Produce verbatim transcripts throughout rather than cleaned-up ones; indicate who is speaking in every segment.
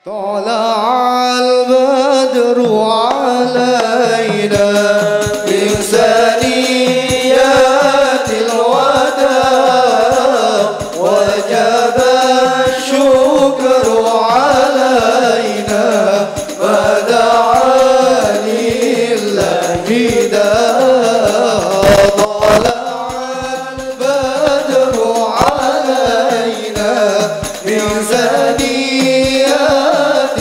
Speaker 1: طلع البدر علينا من ثنيات الوداع وجب الشكر علينا فدعا لله داع طلع البدر علينا من ثنيات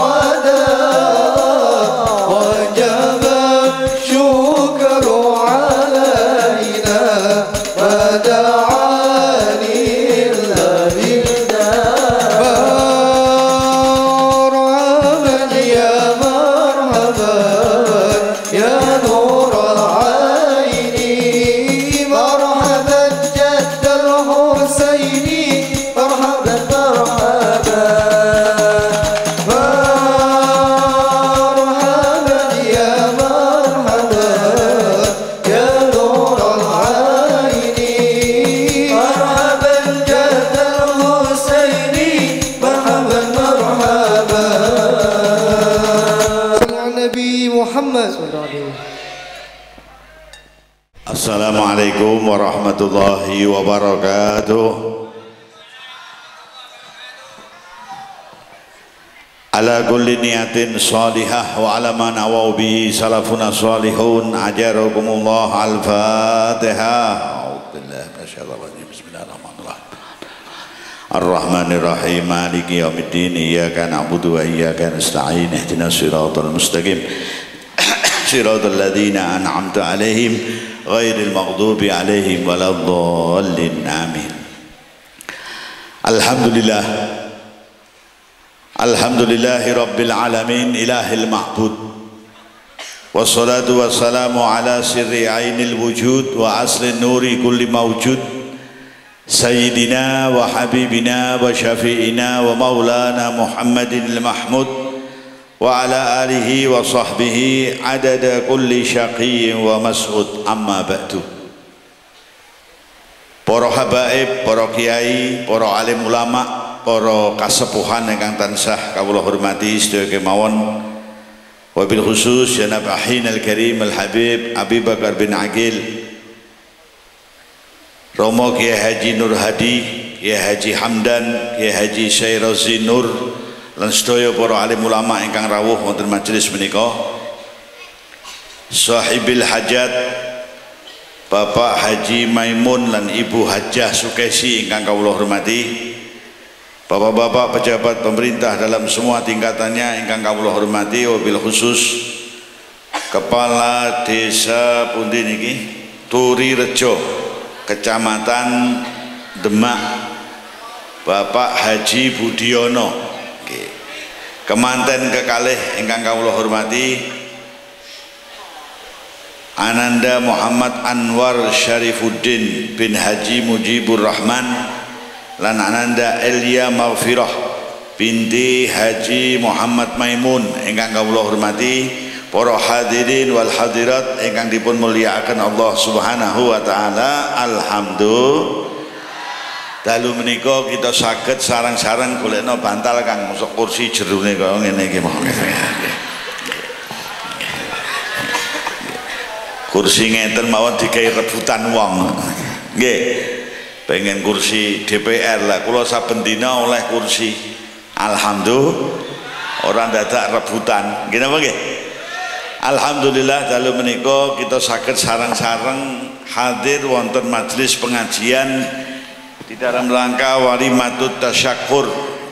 Speaker 1: الوداع وجب الشكر علينا فدعا لله مرحبا يا مرحبا يا نور العين مرحبا جد الحسين مرحبا مرحبا مرحبا يا مرحبا يا نور العين مرحبا جد الحسين مرحبا مرحبا صلى على النبي محمد صلى الله عليه وسلم.
Speaker 2: Assalamualaikum warahmatullahi wabarakatuh. Ala kulli niyatin salihah wa ala ma nawaw bihi salafuna salihun ajarakumullah al-fatihah. A'udzubillahi minasyaitonir rajim. Bismillahirrahmanirrahim. Ar-Rahmanir-Rahim Maliki yaumiddin iyyaka na'budu wa iyyaka nasta'in ihdinas siratal mustaqim siratal ladzina an'amta 'alaihim ghairil maghdubi 'alaihim waladdallin. Amin. Alhamdulillah Alhamdulillahi rabbil alamin ilahil ma'bud wassalatu wassalamu ala sirri ainil wujud wa aslin nuri kulli mawjud sayyidina wa habibina wa syafi'ina wa maulana Muhammadin al-mahmud wa ala alihi wa sahbihi adada kulli syaqiyyin wa mas'ud. Amma ba'du. Para habaib, para kiai, para alim ulama, para kasepuhan ingkang tansah kawula hormati sedaya kemawon, wabil khusus Janab Ahin al-Karim al-Habib Abi Bakar bin Aqil Romo Kiai Haji Nur Hadi, Kiai Haji Hamdan, Kiai Haji Syairozi Nur lan sedaya para alim ulama ingkang rawuh wonten majelis menika, sahibil hajat Bapak Haji Maimun lan Ibu Hajah Sukesi ingkang kawula hormati, bapak-bapak pejabat pemerintah dalam semua tingkatannya ingkang kawula hormati, wabil khusus Kepala Desa pundi niki Turi Rejo Kecamatan Demak Bapak Haji Budiono, kemanten kekalih ingkang kawula hormati Ananda Muhammad Anwar Syarifuddin bin Haji Mujibur Rahman lan Ananda Elia Maghfirah binti Haji Muhammad Maimun ingkang kawula hormati, para hadirin wal hadirat ingkang dipun mulyakaken Allah Subhanahu wa taala. Alhamdulillah. Dalu menika kita saged sareng-sareng golekno bantal kang mosok kursi jerone kaya ngene iki mawon. Kursi ngeten mawon dikai rebutan wong. Nggih. Pengen kursi D P R lah, kula saben dina oleh kursi. Alhamdulillah, orang dadak rebutan. Nggih napa nggih? Alhamdulillah dalu menika kita saged sareng-sareng hadir wonten majelis pengajian di dalam rangka walimatut tasyakur.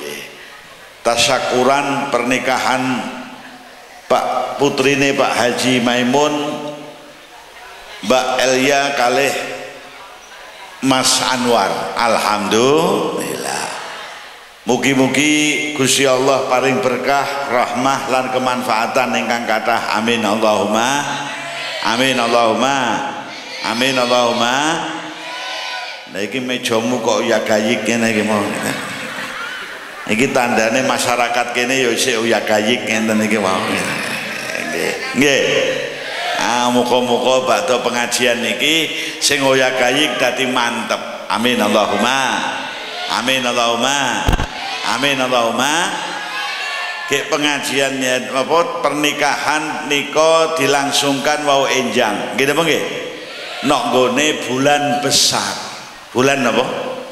Speaker 2: Tasyakuran pernikahan Pak putrine Pak Haji Maimun, Mbak Elia kalih Mas Anwar. Alhamdulillah. Mugi-mugi Gusti Allah paring berkah, rahmah lan kemanfaatan ingkang kathah. Amin Allahumma. Amin Allahumma. Amin Allahumma. Nah iki mejamu kok ya gayik ngene iki mau. Iki tandane masyarakat kene ya isih ya gayik ngenten iki mau. Nggih. Nggih. Ah muga-muga badhe pengajian niki sing hoya gayik dadi mantep. Amin Allahumma. Amin Allahumma. Amin Allahumma. Gek pengajiannya apa pernikahan niko dilangsungkan wau enjang. Nggih napa nggih? Nok nggone bulan besar. Bulan apa?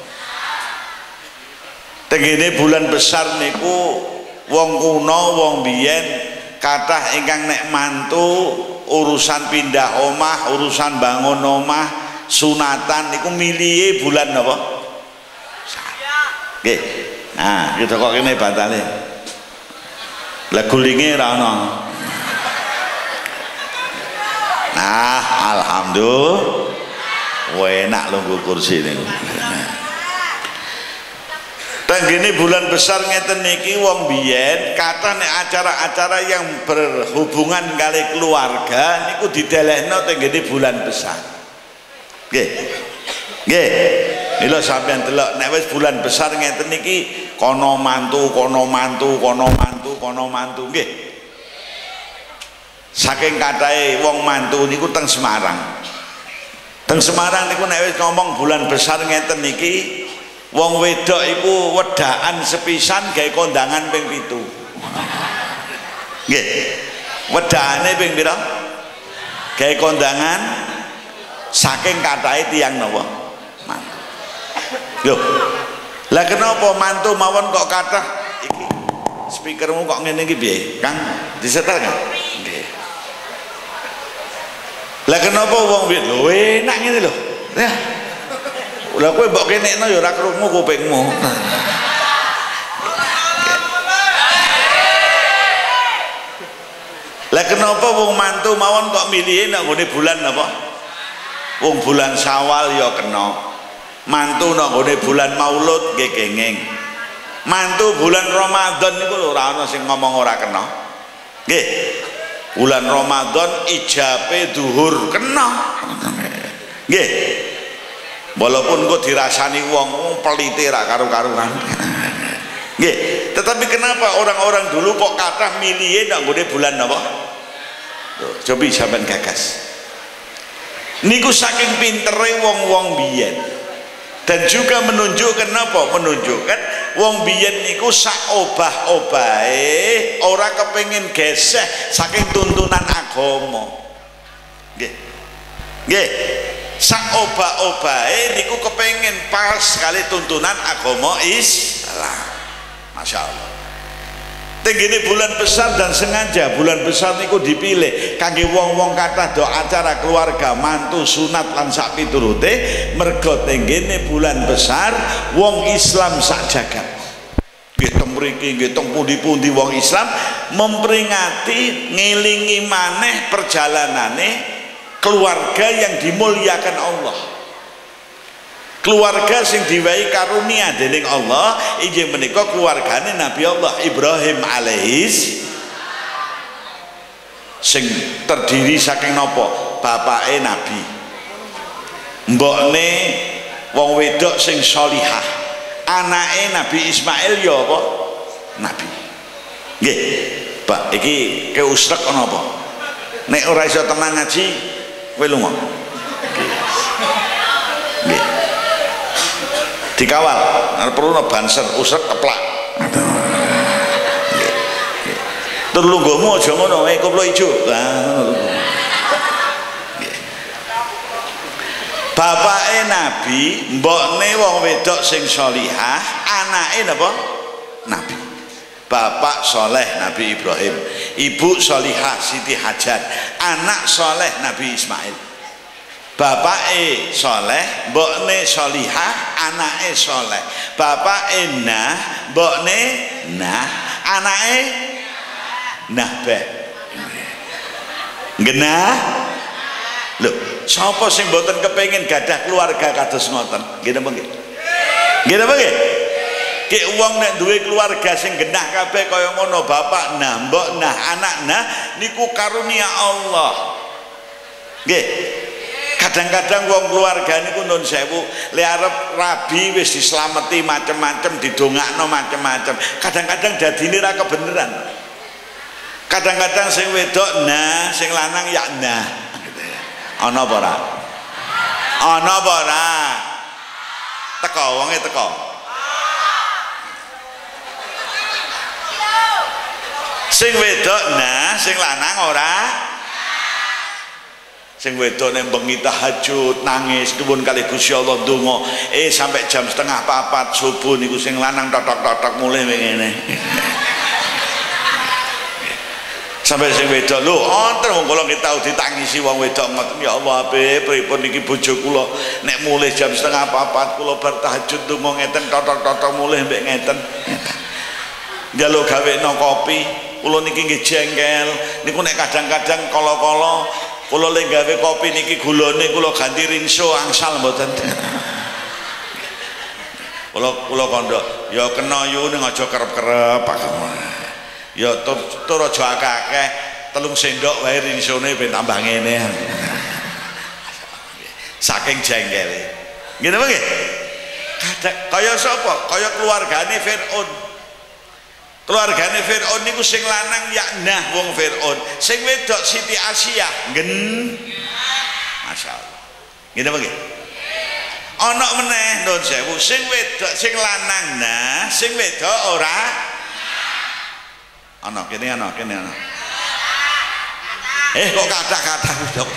Speaker 2: Tengene bulan besar niku wong kuno wong biyen kathah ingkang nek mantu urusan pindah omah, urusan bangun omah, sunatan niku milihe bulan apa? Nggih. Nah, kita kok kene bantale. Lah gulinge ra ono. Nah, alhamdulillah. Enak lho kursi niku. Tenggene bulan besar ngeten niki wong biyen kathah nek acara-acara yang berhubungan kali keluarga niku didelehno tenggene bulan besar. Nggih. Nggih. Lha sampeyan delok nek wis bulan besar ngeten niki kono mantu, kono mantu, kono mantu, kono mantu nggih. Saking kathahe wong mantu niku teng Semarang. Teng Semarang niku nek wis ngomong bulan besar ngeten niki wong wedok iku wedaan sepisan gawe kondangan ping pitu. Nggih. Wedane ping pira? Gawe kondangan saking kathahe tiyang napa? Mantu. Loh. Lah kenapa mantu mawon kok kathah iki? Speakermu kok ngene iki piye? Kang, disetel kan? Nggih. Lah kenapa wong lho enak ngene lho. Ya. Lah kowe mbok kenekno ya ora krungu kupingmu. Lah kenapa wong mantu mawon kok milihe nek nggone bulan apa? Wong bulan Syawal ya kena. Mantu nek nggone bulan Maulud nggih kenging. Mantu bulan Ramadan niku lho ora ana sing ngomong ora kena. Nggih. Bulan Ramadan ijabe zuhur kena. Nggih. Walaupun kok dirasani wong pelite ra karo-karuan. Nggih, tetapi kenapa orang-orang dulu kok kathah milihe nek nggone bulan napa? Lho, coba sampean gagas. Niku saking pintere wong-wong biyen. Dan juga menunjukkan apa? Menunjukkan wong biyen niku sak obah-obahe ora kepengin geseh saking tuntunan agama. Nggih. Nggih. Sak obah-obahe niku kepengin pas kali tuntunan agama Islam. Masya Allah. Tenggene bulan besar dan sengaja bulan besar niku dipilih kangge wong-wong kathah do acara keluarga mantu sunat lan sak piturute mergo tenggene bulan besar wong Islam sak jagat nggih teng mriki nggih teng pundi-pundi wong Islam memperingati ngelingi maneh perjalanane keluarga yang dimuliakan Allah, keluarga sing diwehi karunia dening Allah inggih menika keluargane Nabi Allah Ibrahim alaihis sing terdiri saking napa? Bapake Nabi, mbokne wong wedok sing sholihah, anake Nabi Ismail ya apa? Nabi. Nggih, Pak, iki keusrek ana apa? Nek ora iso tenan ngaji, kowe lunga. Nggih. Dikawal, arep perlu banser usrek keplak. Nggih. Tur lungguhmu aja ngono, eh koplo ijo. Lah ngono. Nggih. Bapake Nabi, mbokne wong wedok sing sholihah, anake napa? Nabi. Bapak soleh Nabi Ibrahim, ibu sholihah Siti Hajar, anak soleh Nabi Ismail. Bapake soleh, mbokne sholihah, anake soleh. Bapake nah, mbokne nah, anake nah be. Genah. Lho, sapa sing mboten kepengin gadah keluarga kados ngoten? Nggih napa nggih? Nggih napa nggih? Ki wong nek duwe keluarga sing genah kabeh kaya ngono, bapak nah, mbok nah, anak nah niku karunia Allah. Nggih. Kadang-kadang wong keluarga niku nun sewu, le arep rabi wis dislameti macem-macem, didongakno macem-macem. Kadang-kadang dadine ra kebeneran. Kadang-kadang sing wedok nah, sing lanang ya nah. Ana apa ora? Ana apa ora? Teko wonge teko. Sing wedok nah, sing lanang ora. Sing wedok nek bengi tahajud nangis nuwun kali Gusti Allah ndonga eh sampai jam setengah papat subuh niku sing lanang totok-totok mulih ngene. Sampai sing wedok lho onten wong kula nggih tau ditangisi wong wedok ngoten ya Allah ape pripun iki bojo kula nek mulih jam setengah papat kula bar tahajud ndonga ngeten totok-totok mulih mbek ngeten. Njaluk gawekno kopi kula niki nggih jengkel niku nek kadang-kadang kala-kala kula lek gawe kopi niki gulane kula ganti rinso angsal mboten. Kula kula kandha ya kena yu ning aja kerep-kerep Pak. Ya tur tur aja akeh-akeh telung sendok wae rinsone ben tambah ngene. Saking jengkele. Nggih napa nggih? Kaya sapa? Kaya keluargane Firaun. Keluargane Firaun niku sing lanang Yaknah wong Firaun, sing wedok Siti Asia nggen. Masyaallah. Ngene apa nggih? Ana meneh nun sewu sing wedok sing lanang nah, sing wedok ora ana kene ana kene ana. Eh kok kata-kata dok.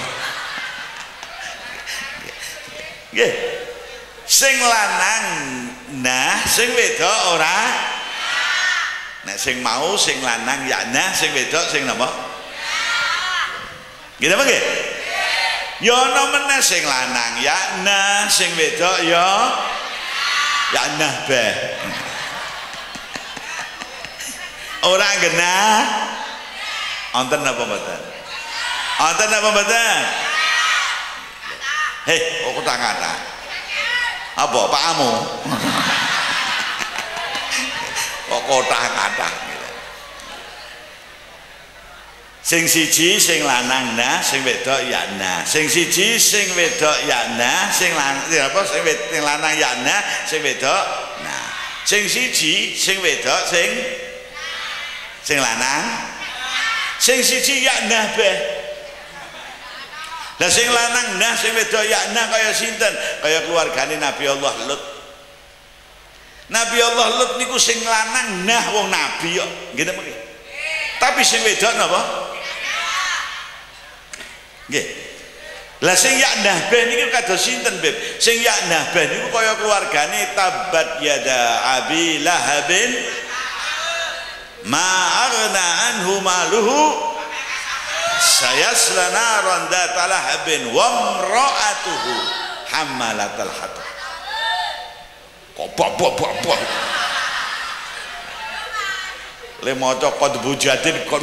Speaker 2: Nggih. Sing lanang nah, sing wedok ora. Nek sing mau sing lanang Yaknah, sing wedok sing napa? Nggih napa nggih? Ya ana meneh sing lanang Yaknah, sing wedok ya Yaknah beh. Ora genah. Wonten napa mboten? Wonten napa mboten? Hei, kok kata-kata. Apa pakmu? Kok kotak-katak sing siji sing lanang nah sing wedok Yaknah, sing siji sing wedok Yaknah, sing lanang apa sing wedok sing lanang Yaknah, sing wedok nah sing siji sing wedok sing sing lanang sing siji Yaknah beh. Lah sing lanang nah sing wedok Yaknah kaya sinten? Kaya keluargane Nabi Allah Lut. Nabi Allah Lut niku sing lanang nah wong nabi kok nggih napa nggih. Tapi sing wedok napa? Nggih. Lah sing Yaknah beh niku kados sinten, Beb? Sing Yaknah beh niku kaya keluargane Tabbat yada Abi Lahabin ma aghna anhu maluhu sayasla naran dzata lahabin wa imra'atuhu hammalatal hatab. Bok bok bok bok. Le maca qad bujatin qad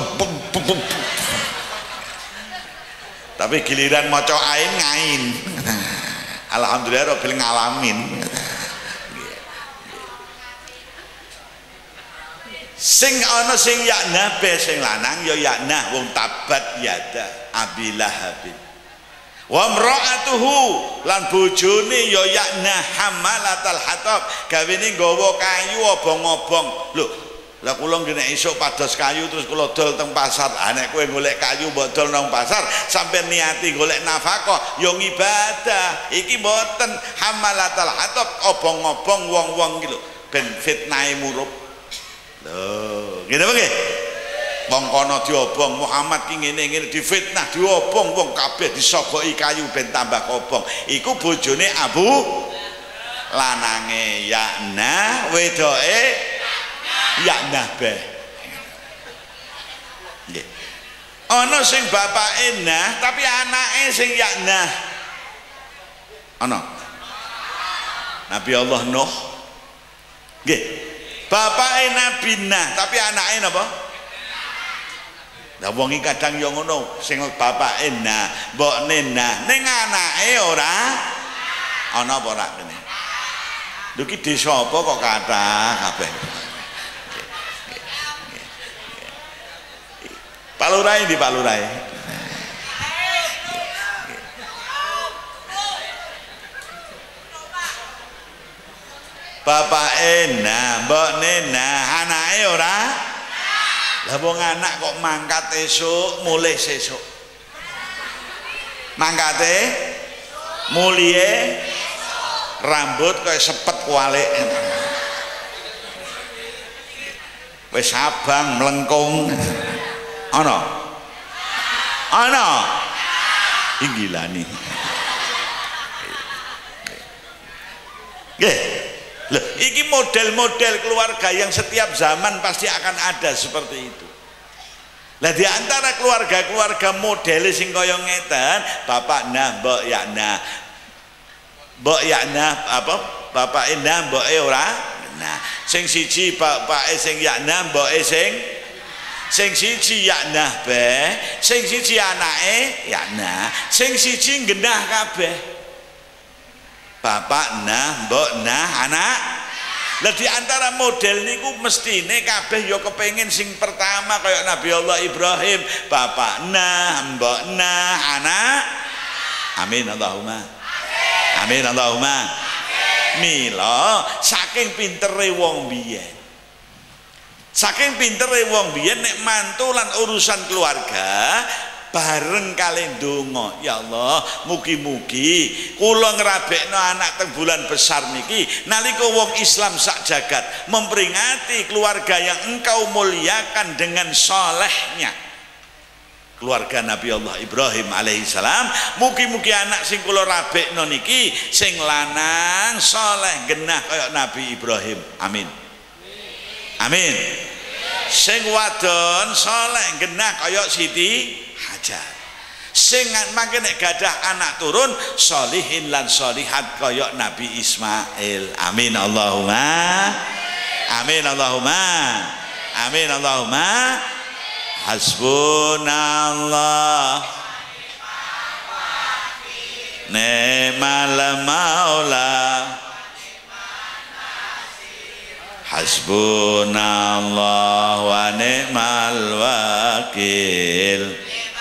Speaker 2: tapi giliran maca ain ngain. Alhamdulillah rabbil ngalamin. Sing ana sing Yaknah be sing lanang ya Yaknah wong Tabat yada Abi Lahabin. Wa imra'atuhu lan bojone ya Yaknah hamalatal hatab gawene nggawa kayu obong-obong. Lho, lah kula ngene esuk pados kayu terus kula dol teng pasar. Ah nek kowe golek kayu mbok dol nang pasar sampai niati golek nafkah ya ibadah. Iki mboten hamalatal hatab obong-obong wong-wong iki lho ben fitnahe murup. Lho, ngene apa nggih? Wong kono diobong Muhammad ki ngene-ngene difitnah diobong wong kabeh disogoki kayu ben tambah kobong. Iku bojone Abu lanange Yaknah, wedoke Yaknah beh. Nggih. Ana sing bapake Nah, tapi anake sing Yaknah. Ana. Nabi Allah Nuh. Nggih. Bapake Nabi Nah, tapi anake napa? Lah wong iki kadang yo ngono, sing bapake Nah, mbokne Nah, ning anake ora ana apa ora kene. Lho iki desa apa kok kathah kabeh. Palurai di Palurai. Bapake Nah, mbokne Nah, anake ora. Lah wong anak kok mangkat esuk mulih sesuk. Mangkate mulie rambut kaya sepet kualik. wis abang melengkung ana ana inggilani nggih lho iki model-model keluarga yang setiap zaman pasti akan ada seperti itu. Lah di antara keluarga-keluarga model sing kaya ngeten, bapak nah, mbok ya nah. Mbok ya nah apa? Bapake nah, mboke ora. Nah, sing siji bapake sing ya nah, mboke sing sing siji ya nah be, sing siji anake ya nah, sing siji genah kabeh. Bapak nah, mbok nah, anak. Lah di antara model niku mestine kabeh ya kepengin sing pertama kaya Nabi Allah Ibrahim, bapak nah, mbok nah, anak. Amin Allahumma. Amin Allahumma. Mila saking pintere wong biyen. Saking pintere wong biyen nek mantu lan urusan keluarga bareng kali ndonga, ya Allah mugi-mugi kula ngrabekno anak teng bulan besar niki nalika wong Islam sak jagat memperingati keluarga yang engkau muliakan dengan solehnya keluarga Nabi Allah Ibrahim alaihissalam. Mugi-mugi anak sing kula rabekno niki sing lanang soleh genah kaya Nabi Ibrahim. Amin amin. Sing wadon soleh genah kaya Siti Hajar. Sing mangke nek gadah anak turun solihin lan solihat kaya Nabi Ismail. Amin Allahumma. Amin Allahumma. Amin Allahumma. Hasbunallah ni'mal maula hasbunallah wa ni'mal wakil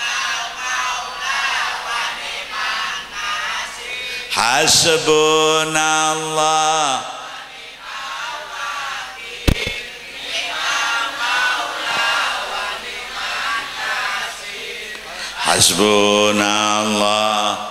Speaker 2: hasbunallah hasbunallah.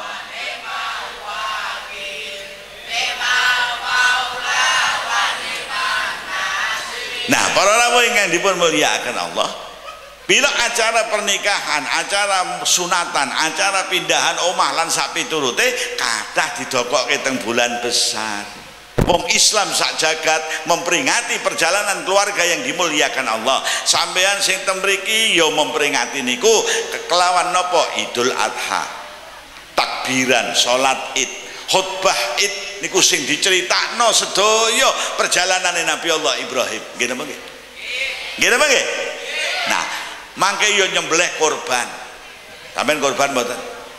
Speaker 2: Nah, para rawuh ingkang dipun mulyakaken Allah, bila acara pernikahan, acara sunatan, acara pindahan omah lan sak piturute kathah didokokke teng bulan besar. Wong Islam sak jagat memperingati perjalanan keluarga yang dimuliakan Allah. Sampeyan sing teng mriki ya memperingati niku kelawan napa? Idul Adha, takbiran, salat Id, khutbah Id niku sing diceritakno sedaya perjalanane Nabi Allah Ibrahim. Nggih napa nggih? Nggih napa nggih? Nah, mangke yo nyembelih korban. Sampeyan korban mboten?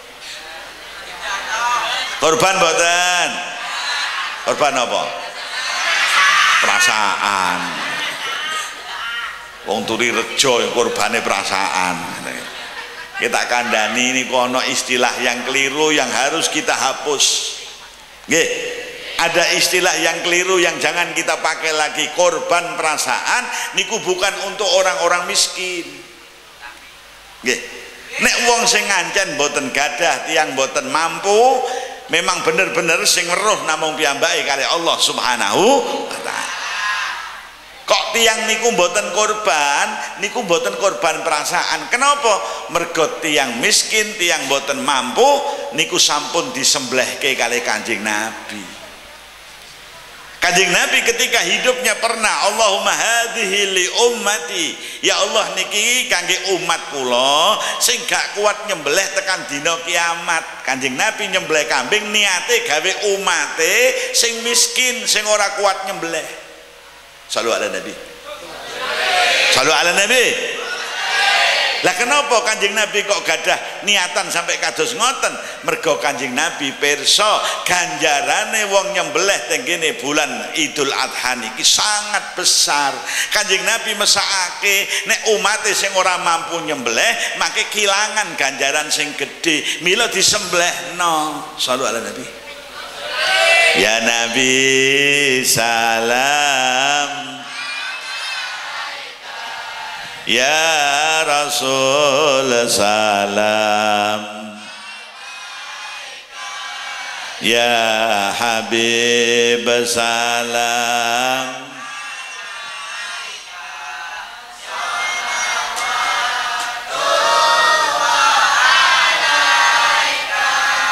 Speaker 2: Korban mboten? Korban apa? Perasaan. Wong turi rejo korbane perasaan. Kita kandhani niku ana istilah yang keliru yang harus kita hapus. Nggih. Ada istilah yang keliru yang jangan kita pakai lagi. Korban perasaan niku bukan untuk orang-orang miskin. Nggih. Nek wong sing ngancen mboten gadah, tiyang mboten mampu, memang bener-bener sing weruh namung piyambake kali Allah Subhanahu wa taala. Kok tiang niku mboten korban, niku mboten korban perasaan. Kenapa? Mergo tiang miskin, tiang mboten mampu niku sampun disembelihke kali Kanjeng Nabi. Kanjeng Nabi ketika hidupnya pernah, Allahumma hadhihi li ummati, ya Allah niki kangge umat kula sing gak kuat nyembelih tekan dina kiamat. Kanjeng Nabi nyembelih kambing niate gawe umate sing miskin sing ora kuat nyembelih. Shallu ala Nabi. Shallu ala Nabi. Lah kenapa Kanjeng Nabi kok gadah niatan sampai kados ngoten? Mergo Kanjeng Nabi pirsa ganjarane wong nyembelih teng kene bulan Idul Adha niki sangat besar. Kanjeng Nabi mesakake nek umate sing ora mampu nyembelih mangke kilangan ganjaran sing gedhe. Mila disembelihno. Shallu ala Nabi. Ya Nabi salam, ya Rasul salam, ya Habib salam,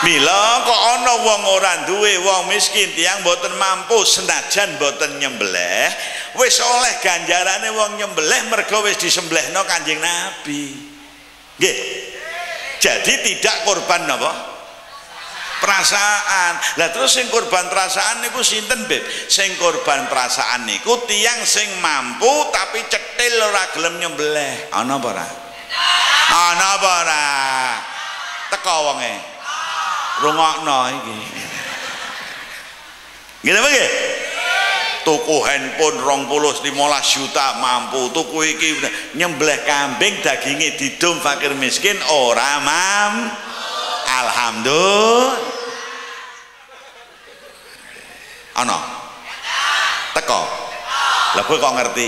Speaker 2: Mila kok ana wong ora duwe, wong miskin, tiyang mboten mampu senajan mboten nyembelih, wis oleh ganjarane wong nyembelih mergo wis disembelihno Kanjeng Nabi. Nggih. Jadi tidak korban napa? Perasaan. Lah terus sing korban perasaan niku sinten, Beb? Sing korban perasaan niku tiyang sing mampu tapi cetil ora gelem nyembelih. Ana apa ora? Ana apa ora? Teko wonge. Rungokno iki. Nggih apa nggih? Tuku handphone rong puluh lima belas juta mampu, tuku iki nyembelih kambing daginge didum fakir miskin ora mam. Alhamdulillah. Ana. Teko. Lah kowe kok ngerti?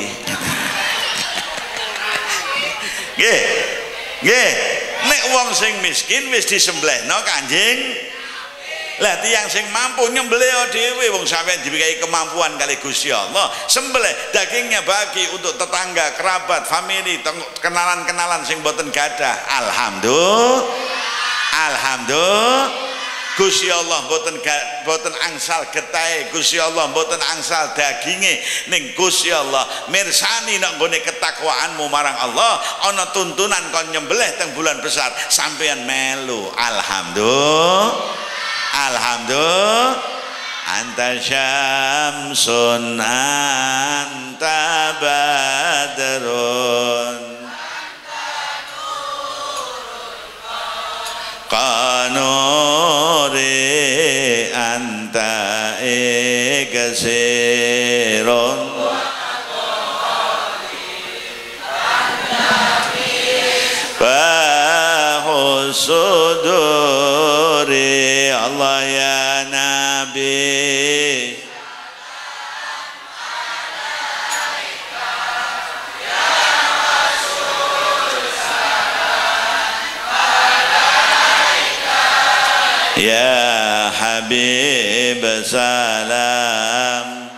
Speaker 2: Nggih. Nggih. Nek wong sing miskin wis disembelihno Kanjeng. Lah tiyang sing mampu nyembelih dhewe wong sampeyan diwenehi kemampuan kali Gusti Allah, sembelih dagingnya bagi untuk tetangga, kerabat, famili, kenalan-kenalan sing boten gadah. Alhamdulillah. Alhamdulillah. Gusti Allah boten boten angsal getahe, Gusti Allah boten angsal daginge, ning Gusti Allah mirsani nek nggone ketakwaanmu marang Allah, ana tuntunan kon nyembelih teng bulan besar, sampeyan melu. Alhamdulillah. Alhamdulillah. Anta syamsun anta badrun kanuri anta ikasirun bahusuduri Allah ya Nabi. Ya Habib salam.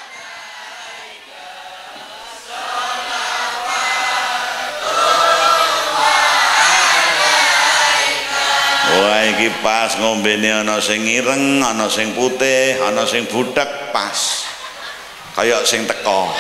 Speaker 2: Wah iki pas ngombene ana sing ireng, ana sing putih, ana sing butek, pas. Kayak sing teko.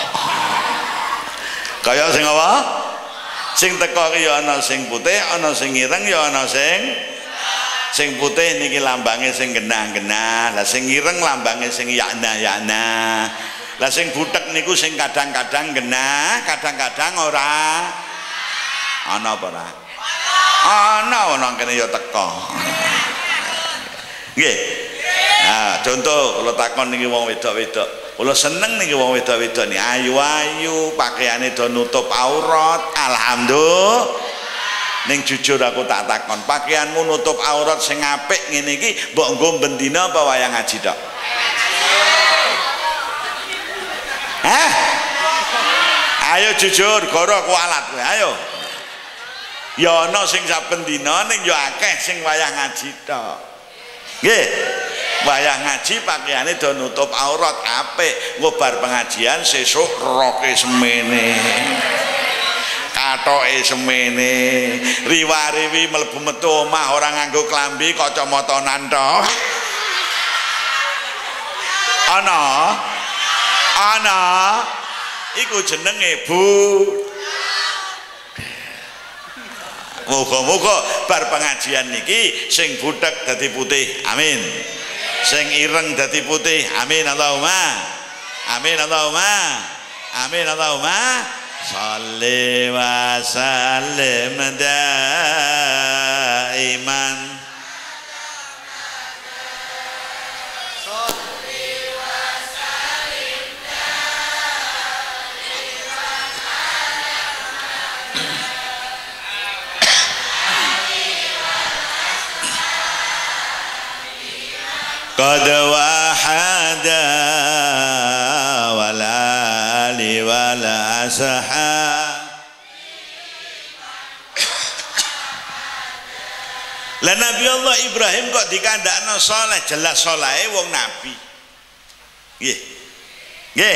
Speaker 2: Kayak sing apa? Sing teko ki ya ana sing putih, ana sing ireng, ya ana sing sing putih niki lambange sing genah-genah, lah sing ireng lambange sing yakna-yakna, lah sing butek niku sing kadang-kadang genah, kadang-kadang ora. Ana apa ora? Ana ana kene ya teko. Nggih. Nah, contoh kula takon niki wong wedok-wedok. Kula seneng niki wong wedok-wedok niki ayu-ayu, pakaiane do nutup aurat. Alhamdulillah. Ning jujur aku tak takon, pakaianmu nutup aurat sing apik ngene iki mbok nggo bendina apa wayang ngaji tok? Hah? Ayo jujur, goro kualat kowe, ayo. Ya ana sing saben dina ning ya akeh sing wayang ngaji tok. Nggih. Wayang ngaji pakaiane do nutup aurat apik, nggo bar pengajian sesuk roke semene. Katoke semene, riwa-riwi mlebu metu omah ora nganggo klambi, kacamatanan tok. Ana. Ana. Iku jenenge Bu. Muga-muga bar pengajian niki sing butek dadi putih. Amin. Sing ireng dadi putih. Amin Allahumma. Amin Allahumma. Amin Allahumma. Salli wa sallim daiman. Salli wa sallim daiman. Qad wahada wala li wala sahab. Lah Nabi Allah Ibrahim kok dikandakno saleh, jelas saleh wong nabi. Nggih. Nggih.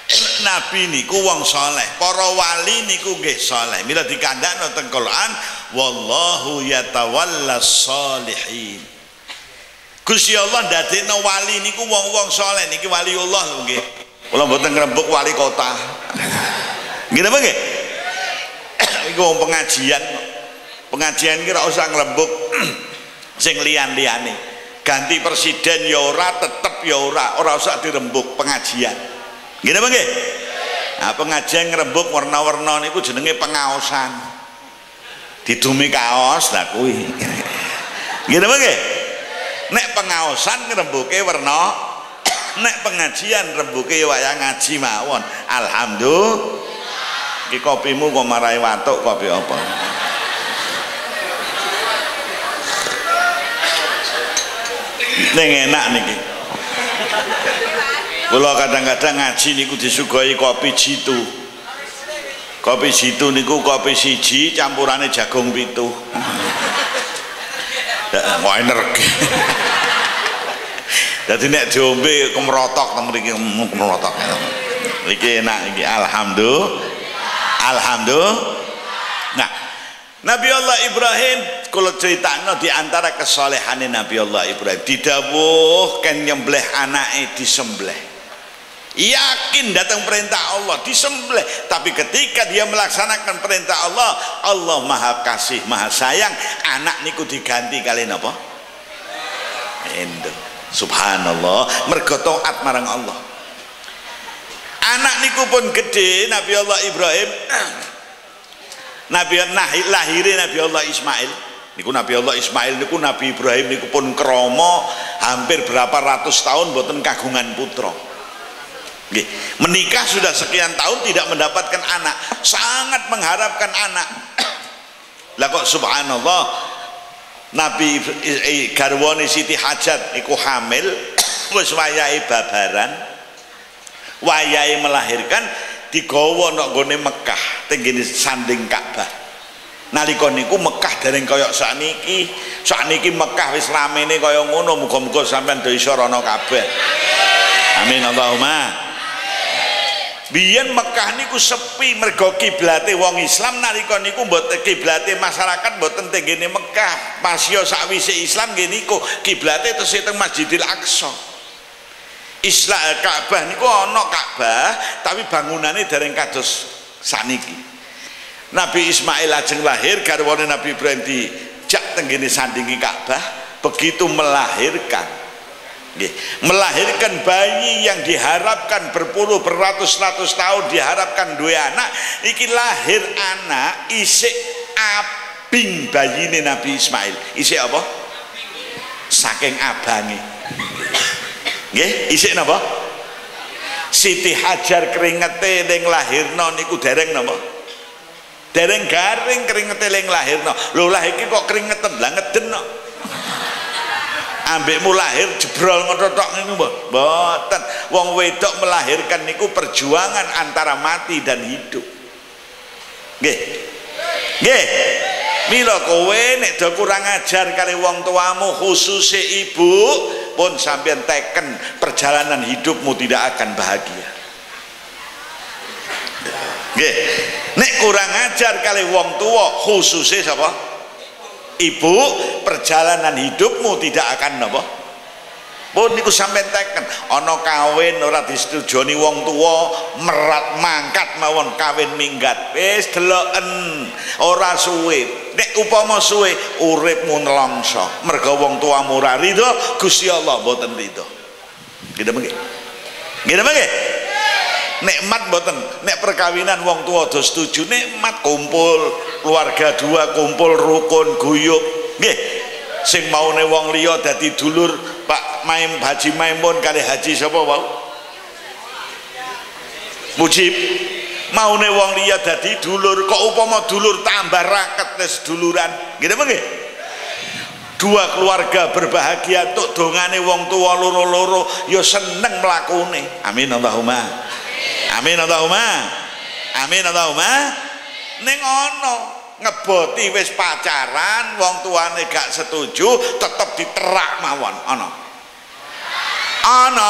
Speaker 2: Nabi niku wong saleh, para wali niku nggih saleh. Mila dikandakno teng Quran wallahu yatawallas sholihin. Gusti Allah ndadekno wali niku wong-wong saleh niki waliullah nggih. Kula mboten ngrembug wali kota. Nggih napa nggih? Iku wong pengajian. Pengajian iki ora usah ngrembug sing liyan-liyane. Ganti presiden ya ora, tetep ya ora, ora usah dirembug pengajian. Nggih napa nggih? Nah, pengajian ngrembug warna-warna niku jenenge pengaosan. Didumi kaos lah kuwi. Nggih napa nggih? Nek pengaosan ngrembuke warna, nek pengajian rembuke ya wayah ngaji mawon. Alhamdulillah. Iki kopimu kok marai watuk kopi apa? Ning enak niki. Kula kadang-kadang ngaji niku disuguhi kopi jitu. Kopi jitu niku kopi siji campurane jagung pitu. Mau energi. Dadi nek diombe kemrotok teng mriki kemrotok. Iki enak iki alhamdulillah. Alhamdulillah. Nah, Nabi Allah Ibrahim kalau ceritanya di antara kesolehane Nabi Allah Ibrahim didawuh kan nyembelih anake disembelih. Yakin datang perintah Allah disembelih, tapi ketika dia melaksanakan perintah Allah, Allah Maha Kasih Maha Sayang, anak niku diganti kalian apa? Endo. Subhanallah, mergo taat marang Allah. Anak niku pun gede Nabi Allah Ibrahim. Nabi lahirnya Nabi Allah Ismail niku Nabi Allah Ismail niku Nabi Ibrahim niku pun kromo hampir berapa ratus tahun boten kagungan putra. Nggih, menikah sudah sekian tahun tidak mendapatkan anak, sangat mengharapkan anak. Lah kok subhanallah Nabi garwane Siti Hajat iku hamil wis wayahe babaran, wayahe melahirkan, digawa nek gone Mekah tenggene sanding Ka'bah. Nalika niku Mekah dereng kaya sakniki. Sakniki Mekah wis ramene kaya ngono, muga-muga sampean do iso rono kabeh. Amin Allahumma. Biyen Mekah niku sepi mergo kiblate wong Islam, nalika niku mboten kiblate masyarakat mboten tenggene Mekah. Pasya sakwise Islam nggih niku kiblate tesih teng Masjidil Aqsa. Islam Ka'bah niku ana Ka'bah tapi bangunane dereng kados saniki. Nabi Ismail lajeng lahir garwane Nabi Ibrahim dijak tenggene sandingi Ka'bah, begitu melahirkan nggih, melahirkan bayi yang diharapkan berpuluh beratus-ratus tahun diharapkan dua anak, iki lahir anak isik abing bayine Nabi Ismail. Isik apa? Saking abange. Nggih, isik napa? Siti Hajar keringete ning lahirna niku dereng napa? Dereng garing keringete ning lahirna. Lho lah iki kok keringetan lah ngeden kok. Ambekmu lahir jebrol ngono tok niku mboten. Wong wedok melahirkan niku perjuangan antara mati dan hidup. Nggih. Nggih. Mila kowe nek do kurang ajar kali wong tuamu khususe ibu pun sampean teken perjalanan hidupmu tidak akan bahagia. Nggih. Nek kurang ajar kali wong tua khususe sapa? Ibu, perjalanan hidupmu tidak akan napa? Pun niku sampean teken ana kawin ora disetujoni wong tua merat mangkat mawon kawin minggat. Wis deloken ora suwe. Nek upama suwe uripmu nelongso. Mergo wong tuamu ora ridho, Gusti Allah mboten ridho. Gitu nggih. Gitu nggih. Nikmat mboten. Nek perkawinan wong tua do setuju nikmat, kumpul keluarga dua, kumpul rukun guyub nggih. Sing maune wong liya dadi dulur Pak Maim Haji Maimun kali Haji sapa wau? Mujib. Maune wong liya dadi dulur, kok upama dulur tambah raket wis duluran. Nggih napa nggih? Dua keluarga berbahagia tuk dongane wong tua loro-loro ya seneng mlakune. Amin Allahumma. Amin Allahumma. Amin Allahumma. Ning ana ngeboti wis pacaran wong tuane gak setuju tetep diterak mawon ana. Ana.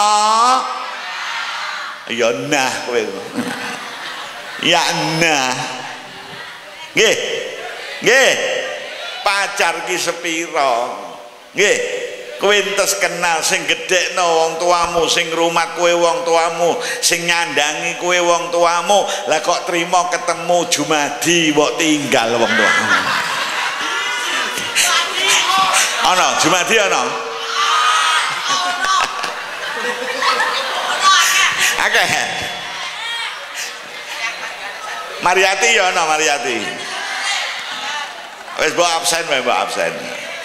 Speaker 2: Ya nah kowe. Ya nah. Nggih. Nggih. pacar ki sepiro nggih kowe entes kenal sing gedhekno wong tuamu sing ngrumat kowe wong tuamu sing nyandangi kowe wong tuamu lah kok trimo ketemu Jumadi mbok tinggal wong tuamu ana Jumadi ana akeh Mariati ya ana Mariati wis mbok absen wae mbok absen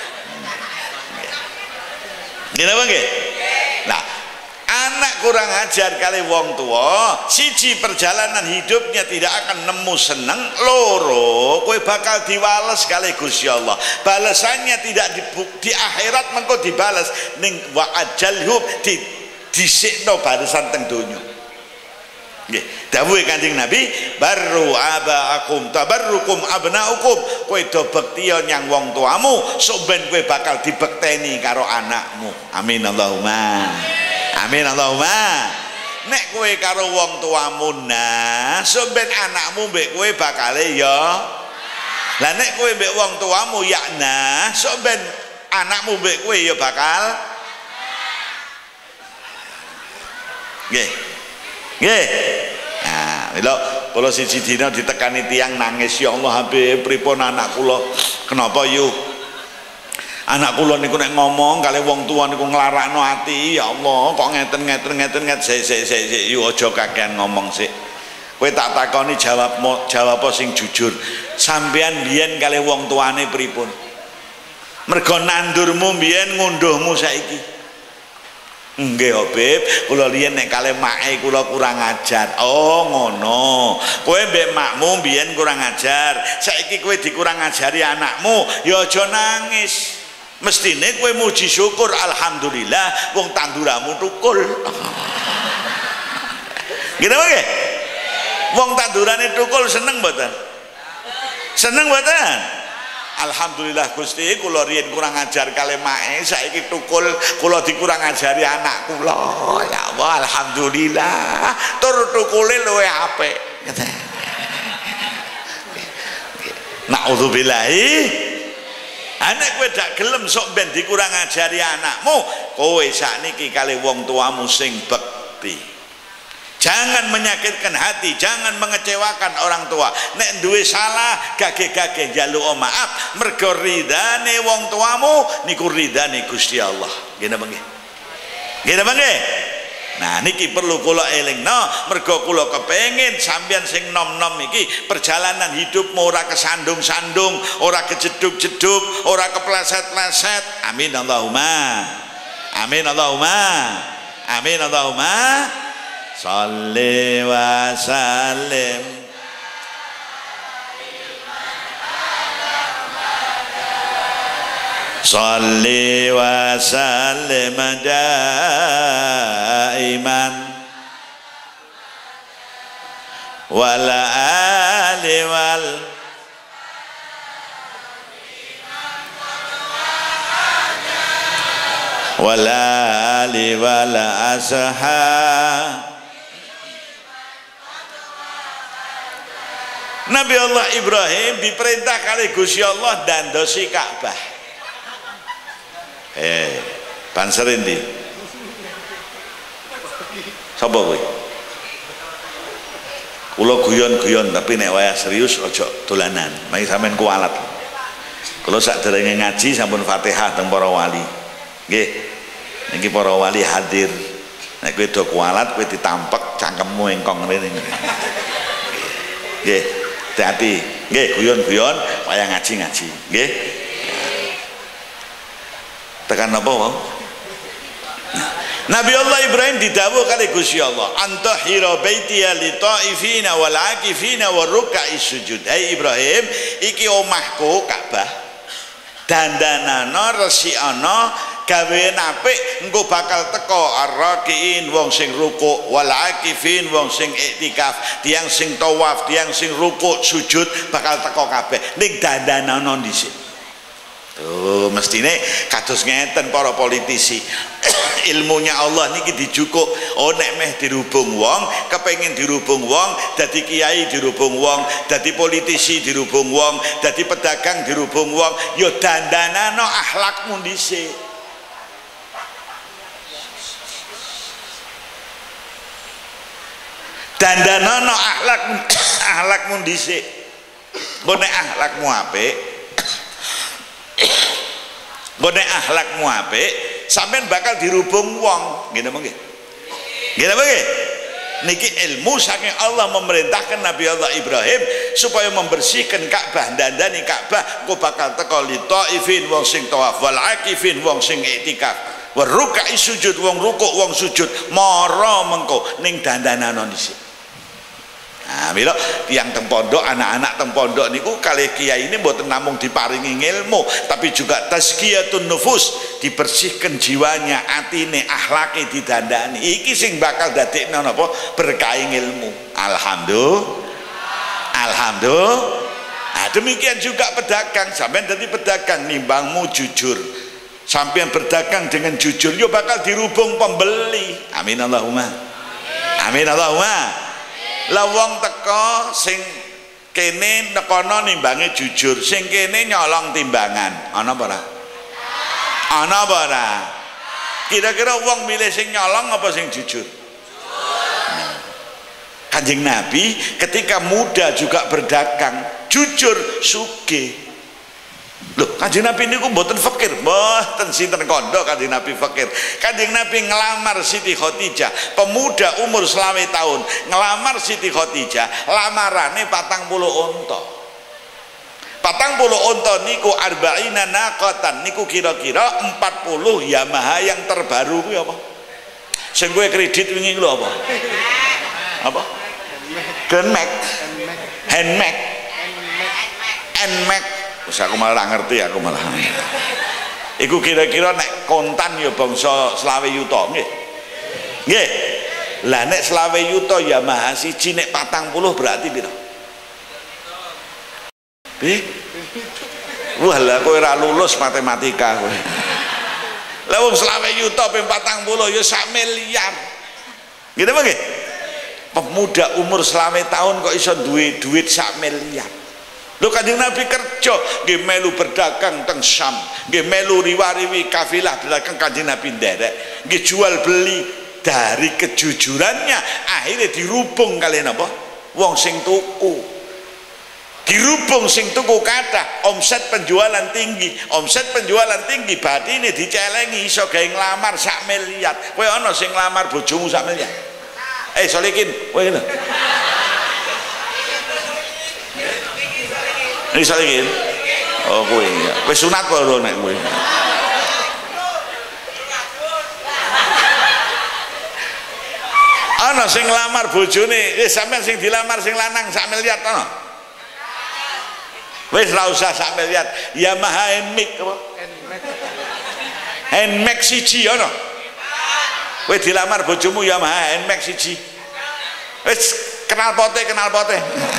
Speaker 2: ngene apa nggih nah anak kurang ajar kali wong tua siji perjalanan hidupnya tidak akan nemu seneng loro kowe bakal diwales kali Gusti Allah balasannya tidak di, di akhirat mengko dibales ning wa ajalhum di dhisikno balasan teng donya nggih dawuhe Kanjeng Nabi barru abaakum tabarrukum abnaukum kowe do bektiya nyang wong tuamu sok ben kowe bakal dibekteni karo anakmu amin Allahumma amin Allahumma nek kowe karo wong tuamu nah sok ben anakmu mbek kowe bakale ya lah nek kowe mbek wong tuamu ya nah sok ben anakmu mbek kowe ya bakal nggih nggih nah lho kula siji dina ditekani tiang nangis ya Allah Habib pripun anak kula kenapa yuk anak kula niku nek ngomong kali wong tua niku nglarakno ati ya Allah kok ngeten ngeten ngeten ngeten sik sik sik yuk aja kakean ngomong sik kowe tak takoni jawab jawab sing jujur sampean biyen kali wong tuane pripun mergo nandurmu biyen ngunduhmu saiki nggih Habib kula riyen nek kalih make kula kurang ajar oh ngono kowe mbek makmu biyen kurang ajar saiki kowe dikurang ajari anakmu ya aja nangis mestine kowe muji syukur alhamdulillah wong tanduramu tukul gitu nggih wong tandurane tukul seneng mboten seneng mboten alhamdulillah Gusti kula riyen kurang ajar kalih make saiki tukul kula dikurang ajari anak kula ya Allah alhamdulillah tur tukule luwe apik naudzubillahi anak kowe dak gelem sok ben dikurang ajari anakmu kowe sakniki kalih wong tuamu sing bekti jangan menyakitkan hati jangan mengecewakan orang tua nek duwe salah gage-gage njaluk maaf mergo ridane wong tuamu niku ridane Gusti Allah nggih napa nggih nggih napa nggih nah niki perlu kula elingno mergo kula kepengin sampeyan sing nom-nom iki perjalanan hidupmu ora kesandung-sandung ora kejeduk-jeduk ora kepleset-pleset amin Allahumma amin Allahumma amin Allahumma Salli wa sallim Salli wa sallim daiman wal ali wal wal ali wal ashab Nabi Allah Ibrahim diperintah kali Gusti Allah dandosi Ka'bah. Eh, panserin di. Sapa kowe? Kula guyon-guyon tapi nek wayah serius aja dolanan. Mari sampean kualat. Kula sakderenge ngaji sampun Fatihah teng para wali. Nggih. Niki para wali hadir. Nek kowe do kualat kowe ditampek cangkemmu engkong rene. Nggih. Hati-hati, nggih guyon-guyon, wayah ngaji-ngaji, nggih. Tekan apa wae? Nabi Allah Ibrahim didhawuh kali Gusti Allah, "Antahira baitiya li ta'ifina wal 'akifina war ruk'is sujud." Hai Ibrahim, iki omahku Ka'bah. Dandanana resikana gawean apik engko bakal teko arraqiin wong sing rukuk wal akifin wong sing iktikaf tiang sing tawaf tiang sing rukuk sujud bakal teko kabeh ning dandanana dhisik tuh mestine kados ngeten para politisi ilmunya Allah niki dijukuk. Oh nek meh dirubung wong, kepengin dirubung wong, dadi kiai dirubung wong, dadi politisi dirubung wong, dadi pedagang dirubung wong, ya dandanano akhlakmu dhisik. Dandanano akhlakmu akhlakmu dhisik. Engko nek akhlakmu apik, engko nek akhlakmu apik, sampean bakal dirubung wong. Nggih napa nggih? Nggih napa nggih? Niki ilmu saking Allah memerintahkan Nabi Allah Ibrahim supaya membersihkan Ka'bah, dandani Ka'bah, engko bakal teko li taifin wong sing tawaf, wal akifin wong sing iktikaf, wa rukai sujud wong rukuk wong sujud, mara mengko ning dandanana dhisik. Nah, mila tiyang teng pondok, anak-anak teng pondok niku kalih kiai ini mboten namung diparingi ilmu, tapi juga tazkiyatun nufus, dibersihkan jiwanya, atine, akhlake didandani. Iki sing bakal dadekno napa? Berkah ilmu. Alhamdulillah. Alhamdulillah. Nah, demikian juga pedagang, sampean dadi pedagang nimbangmu jujur. Sampean berdagang dengan jujur, yo bakal dirubung pembeli. Amin Allahumma. Amin Allahumma. Lah wong teko sing kene nekono nimbange jujur, sing kene nyolong timbangan. Ana apa ora? Ana apa ora? Kira-kira wong milih sing nyolong apa sing jujur? Kanjeng Nabi ketika muda juga berdagang, jujur sugih. Loh, Kanjeng Nabi niku mboten fakir, mboten sinten kandha Kanjeng Nabi fakir. Kanjeng Nabi ngelamar Siti Khadijah, pemuda umur selawe tahun, ngelamar Siti Khadijah, lamarane patang puluh unta. Patang puluh unta niku arba'ina naqatan, niku kira-kira empat puluh Yamaha yang terbaru kuwi apa? Sing kowe kredit wingi lho apa? Apa? Genmek. Handmake. Handmake. Terus aku malah ngerti, aku malah iku kira-kira nek kontan ya bangsa selawe yuta nggih nggih lah nek selawe yuta Yamaha siji nek patang puluh berarti piro piye wah lah kowe ora lulus matematika kowe lah wong selawe yuta ping patang puluh ya sak miliar gitu apa nggih pemuda umur selawe tahun kok iso duwe duit sak miliar. Lho Kanjeng Nabi kerja nggih melu berdagang teng Syam, nggih melu riwariwi kafilah dagang Kanjeng Nabi nderek, nggih jual beli. Dari kejujurannya akhirnya dirubung kalian apa? Wong sing tuku. Dirubung sing tuku kathah, omset penjualan tinggi, omset penjualan tinggi badine dicelengi iso gawe nglamar sak miliar. Kowe ana sing nglamar bojomu sak miliar? Eh Solikin, kowe ngene. Ini Solikin. Oh kowe ya. Wis sunat apa ora nek kowe? Ana sing nglamar bojone, wis sampean sing dilamar sing lanang sak miliar ana. Wis ra usah sak miliar. Yamaha Handmake apa? Handmake siji ana. Kowe dilamar bojomu Yamaha Handmake siji. Wis kenal pote kenal pote.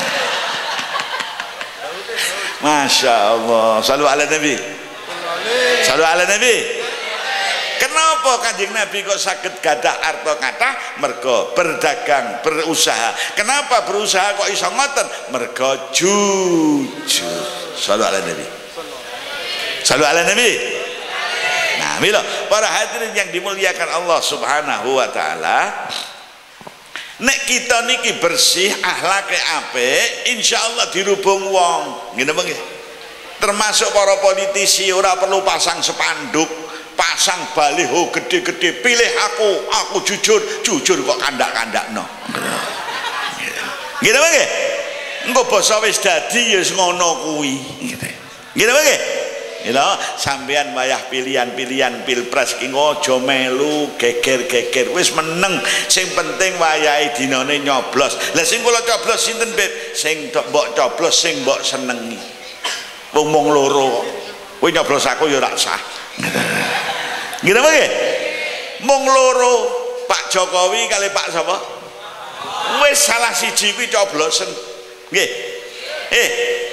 Speaker 2: Masya Allah. Salu ala Nabi. Salu ala Nabi. Kenapa Kanjeng Nabi kok saged gadah arta kathah? Mergo berdagang, berusaha. Kenapa berusaha kok iso ngoten? Mergo jujur. Salu ala Nabi. Salu ala Nabi. Nah, mila para hadirin yang dimuliakan Allah Subhanahu wa taala, nek kita niki bersih, akhlake apik, insyaallah dirubung wong. Ngene apa nggih? Termasuk para politisi ora perlu pasang spanduk, pasang baliho gede-gede, pilih aku, aku jujur, jujur kok kandak-kandakno. Ngene apa nggih? Engko basa wis dadi ya ngono kuwi. Ngene apa nggih? Lho, sampean wayah pilihan-pilihan pilpres ki aja melu geger-geger. Wis meneng, sing penting wayahe dinane nyoblos. Lah sing kula coblos sinten, Beb? Sing mbok coblos sing mbok senengi. Wong mung loro. Kowe nyoblos aku ya ora sah. Ngene apa nggih? Mung loro, Pak Jokowi kali Pak sapa? Wis salah siji kuwi coblosen. Nggih. Eh,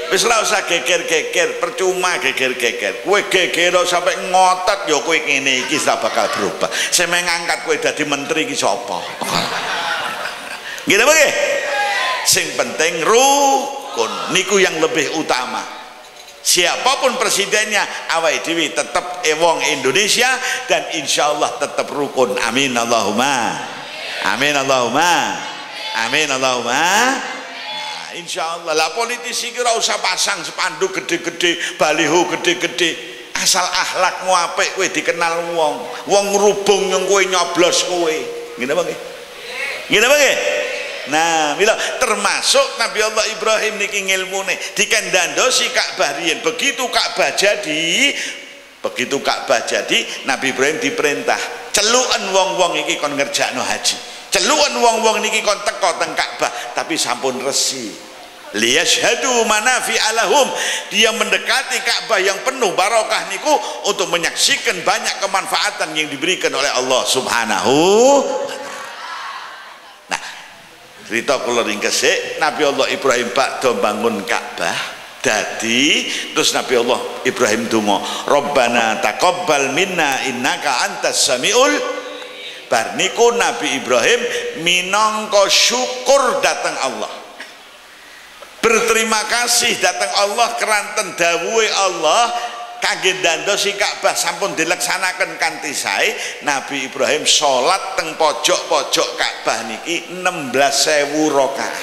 Speaker 2: Wis ora usah geger-geger, percuma geger-geger. Kowe geger sampai ngotot ya kowe ngene iki ora bakal berubah. Sing ngangkat kowe dadi menteri iki sapa? Nggih apa nggih? Sing penting rukun niku yang lebih utama. Siapapun presidennya awake dhewe tetep wong Indonesia dan insyaallah tetep rukun. Amin Allahumma. Amin Allahumma. Amin Allahumma. Insya Allah lah politisi kira usah pasang spanduk gede-gede, baliho gede-gede, asal akhlakmu apik kowe dikenal wong, wong ngrubung yang kowe nyoblos kowe. Ngene apa nggih? Ngene apa nggih? Nah, mila termasuk Nabi Allah Ibrahim niki ngilmune dikendandosi Ka'bah riyen. Begitu Ka'bah jadi, begitu Ka'bah jadi Nabi Ibrahim diperintah, celuken wong-wong iki kon ngerjakno haji. Celuken wong-wong niki kon teko teng Ka'bah tapi sampun resi. Liyashhadu manafi'a lahum, dia mendekati Ka'bah yang penuh barokah niku untuk menyaksikan banyak kemanfaatan yang diberikan oleh Allah Subhanahu wa taala. Nah, cerita kula ringkesik, Nabi Allah Ibrahim bakdo bangun Ka'bah dadi terus Nabi Allah Ibrahim donga, Rabbana taqabbal minna innaka antas samiul. Bar niku Nabi Ibrahim minangka syukur datang Allah, berterima kasih datang Allah keranten dawuhe Allah kangge ndandosi Ka'bah sampun dilaksanakan kanthi sae. Nabi Ibrahim salat teng pojok-pojok Ka'bah niki enam belas ribu rakaat.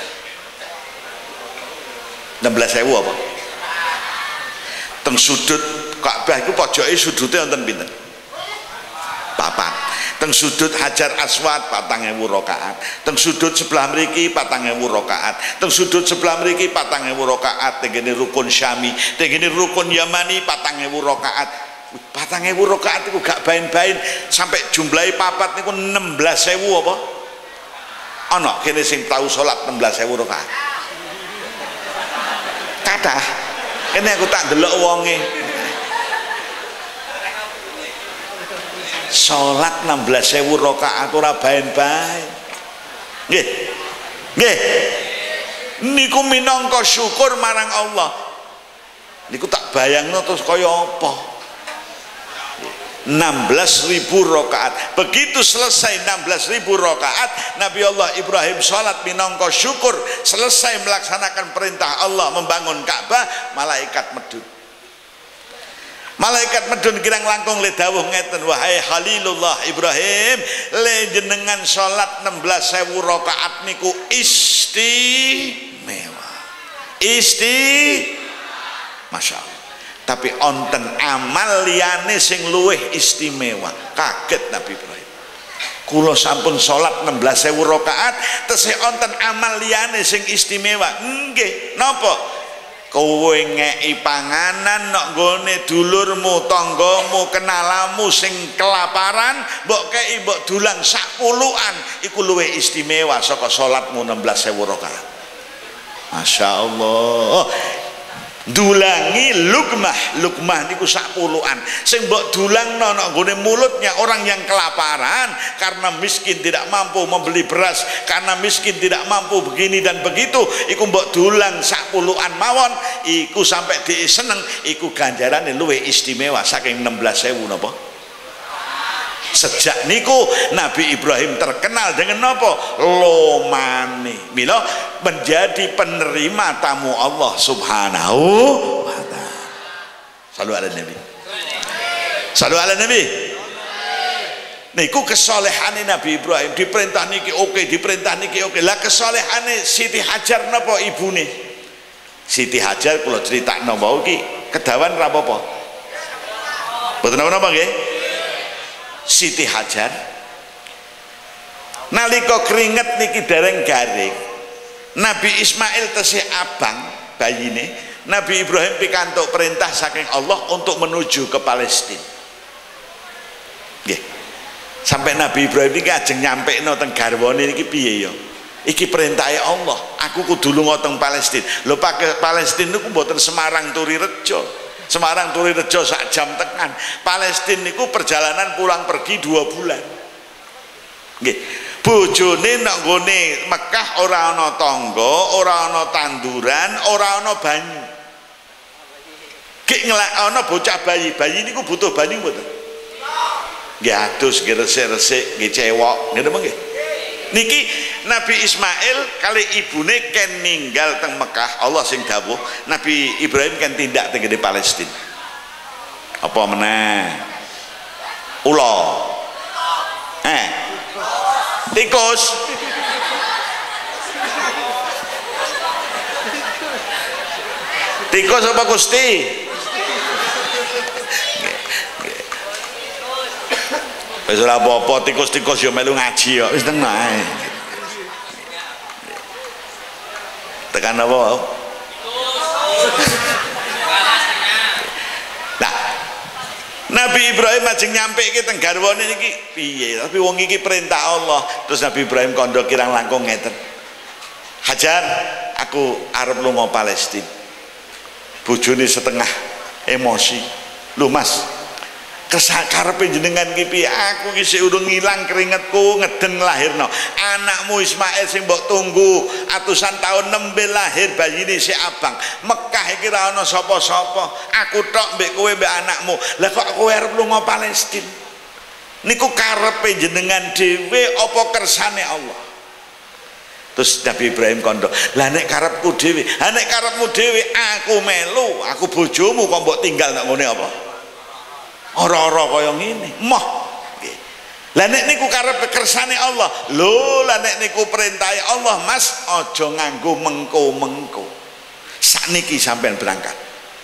Speaker 2: enam belas ribu apa? Teng sudut Ka'bah iku pojoke sudute wonten pinten? Papat. Teng sudut Hajar Aswad patang ewu rakaat, teng sudut sebelah mriki patang ewu rakaat, teng sudut sebelah mriki patang ewu rakaat, tengene rukun Syami, tengene rukun Yamani patang ewu rakaat. Patang ewu rakaat iku gak bain-bain, sampai jumlahi papat niku enam belas ribu apa? Ana kene sing tau salat enam belas ribu rakaat. Kathah. Kene aku tak delok wonge. Sholat enam belas ribu rakaat ora bain-bain. Nggih. Nggih. Niku minangka syukur marang Allah. Niku tak bayangno terus kaya apa. enam belas ribu rakaat. Begitu selesai enam belas ribu rakaat, Nabi Allah Ibrahim sholat minangka syukur, selesai melaksanakan perintah Allah membangun Ka'bah, malaikat medun. Malaikat medun kirang langkung le dawuh ngeten, wahai Khalilullah Ibrahim, le jenengan salat enam belas ribu rakaat niku istimewa. Isti Masya Allah. Tapi onten amal liyane sing luwih istimewa. Kaget Nabi Ibrahim. Kula sampun salat enam belas ribu rakaat, tesih onten amal liyane sing istimewa. Nggih, napa? Kowe ngeki panganan nok nggone dulurmu, tanggamu, kenalamu sing kelaparan, mbok kei mbok dulang sak puluhan, iku luwih istimewa saka salatmu enam belas ribu rakaat. Masya Allah. Dulangi lukmah, lukmah niku sak puluhan. Sing mbok dulangno nok nggone mulutnya orang yang kelaparan karena miskin tidak mampu membeli beras, karena miskin tidak mampu begini dan begitu, iku mbok dulang sak puluhan mawon, iku sampai di seneng, iku ganjarane luwih istimewa saking enam belas ribu napa? Sejak niku Nabi Ibrahim terkenal dengan apa? Lomane. Mila menjadi penerima tamu Allah Subhanahu wa taala. Shallu ala Nabi. Shallu ala Nabi. Niku kesolehane Nabi Ibrahim, diperintah niki oke, diperintah niki oke. Lah kesolehane Siti Hajar napa ibune? Siti Hajar kula critakno wau iki kedawan ra apa-apa. Mboten napa-napa nggih? Siti Hajar nalika keringet niki dereng garing, Nabi Ismail tesih abang bayine, Nabi Ibrahim pikantuk perintah saking Allah untuk menuju ke Palestina. Nggih. Sampai Nabi Ibrahim niki ajeng nyampekno teng garwane niki piye ya? Iki perintahe Allah, aku kudu lunga teng Palestina. Lho Pak, Palestina niku mboten Semarang Turirejo. Semarang Turirejo sak jam tekan. Palestina niku perjalanan pulang pergi dua bulan. Nggih. Bojone nek nggone Mekah ora ana tangga, ora ana tanduran, ora ana banyu. Ki ngelakno bocah bayi, bayi niku butuh banyu mboten? Nggih adus, nggih resik-resik, nggih cewok, ngene nggih. Niki Nabi Ismail kali ibune ken ninggal teng Mekah, Allah sing dawuh, Nabi Ibrahim kan tindak teng di Palestina. Apa meneh? Ula. Eh. Tikus. Tikus apa Gusti? Wis ora apa-apa, tikus-tikus yo melu ngaji kok, wis tenang ae. Tekan apa? Nah, Nabi Ibrahim ajeng nyampe iki teng garwane niki piye? Tapi wong iki perintah Allah. Terus Nabi Ibrahim kondo kirang langkung ngeten. Hajar, aku arep lunga Palestina. Bojone setengah emosi. Lho Mas, kesakarepe jenengan ki piye? Aku ki sik urung ngilang keringetku ngeden lahirno. Anakmu Ismail sing mbok tunggu atusan tahun nembe lahir bayine sik abang. Mekah iki ra ana sapa-sapa. Aku tok mbek kowe mbek anakmu. Lah kok kowe arep lunga Palestina? Niku karepe jenengan dhewe apa kersane Allah? Terus Nabi Ibrahim kondo, lah nek karepku dhewe, ha nek karepmu dhewe aku melu, aku bojomu kok mbok tinggal nang ngene apa? Ora-ora kaya ngene. Moh. Lah nek niku karep kersane Allah. Lho, lah nek niku perintahe Allah, Mas, aja nganggo mengko-mengko. Sakniki sampean berangkat.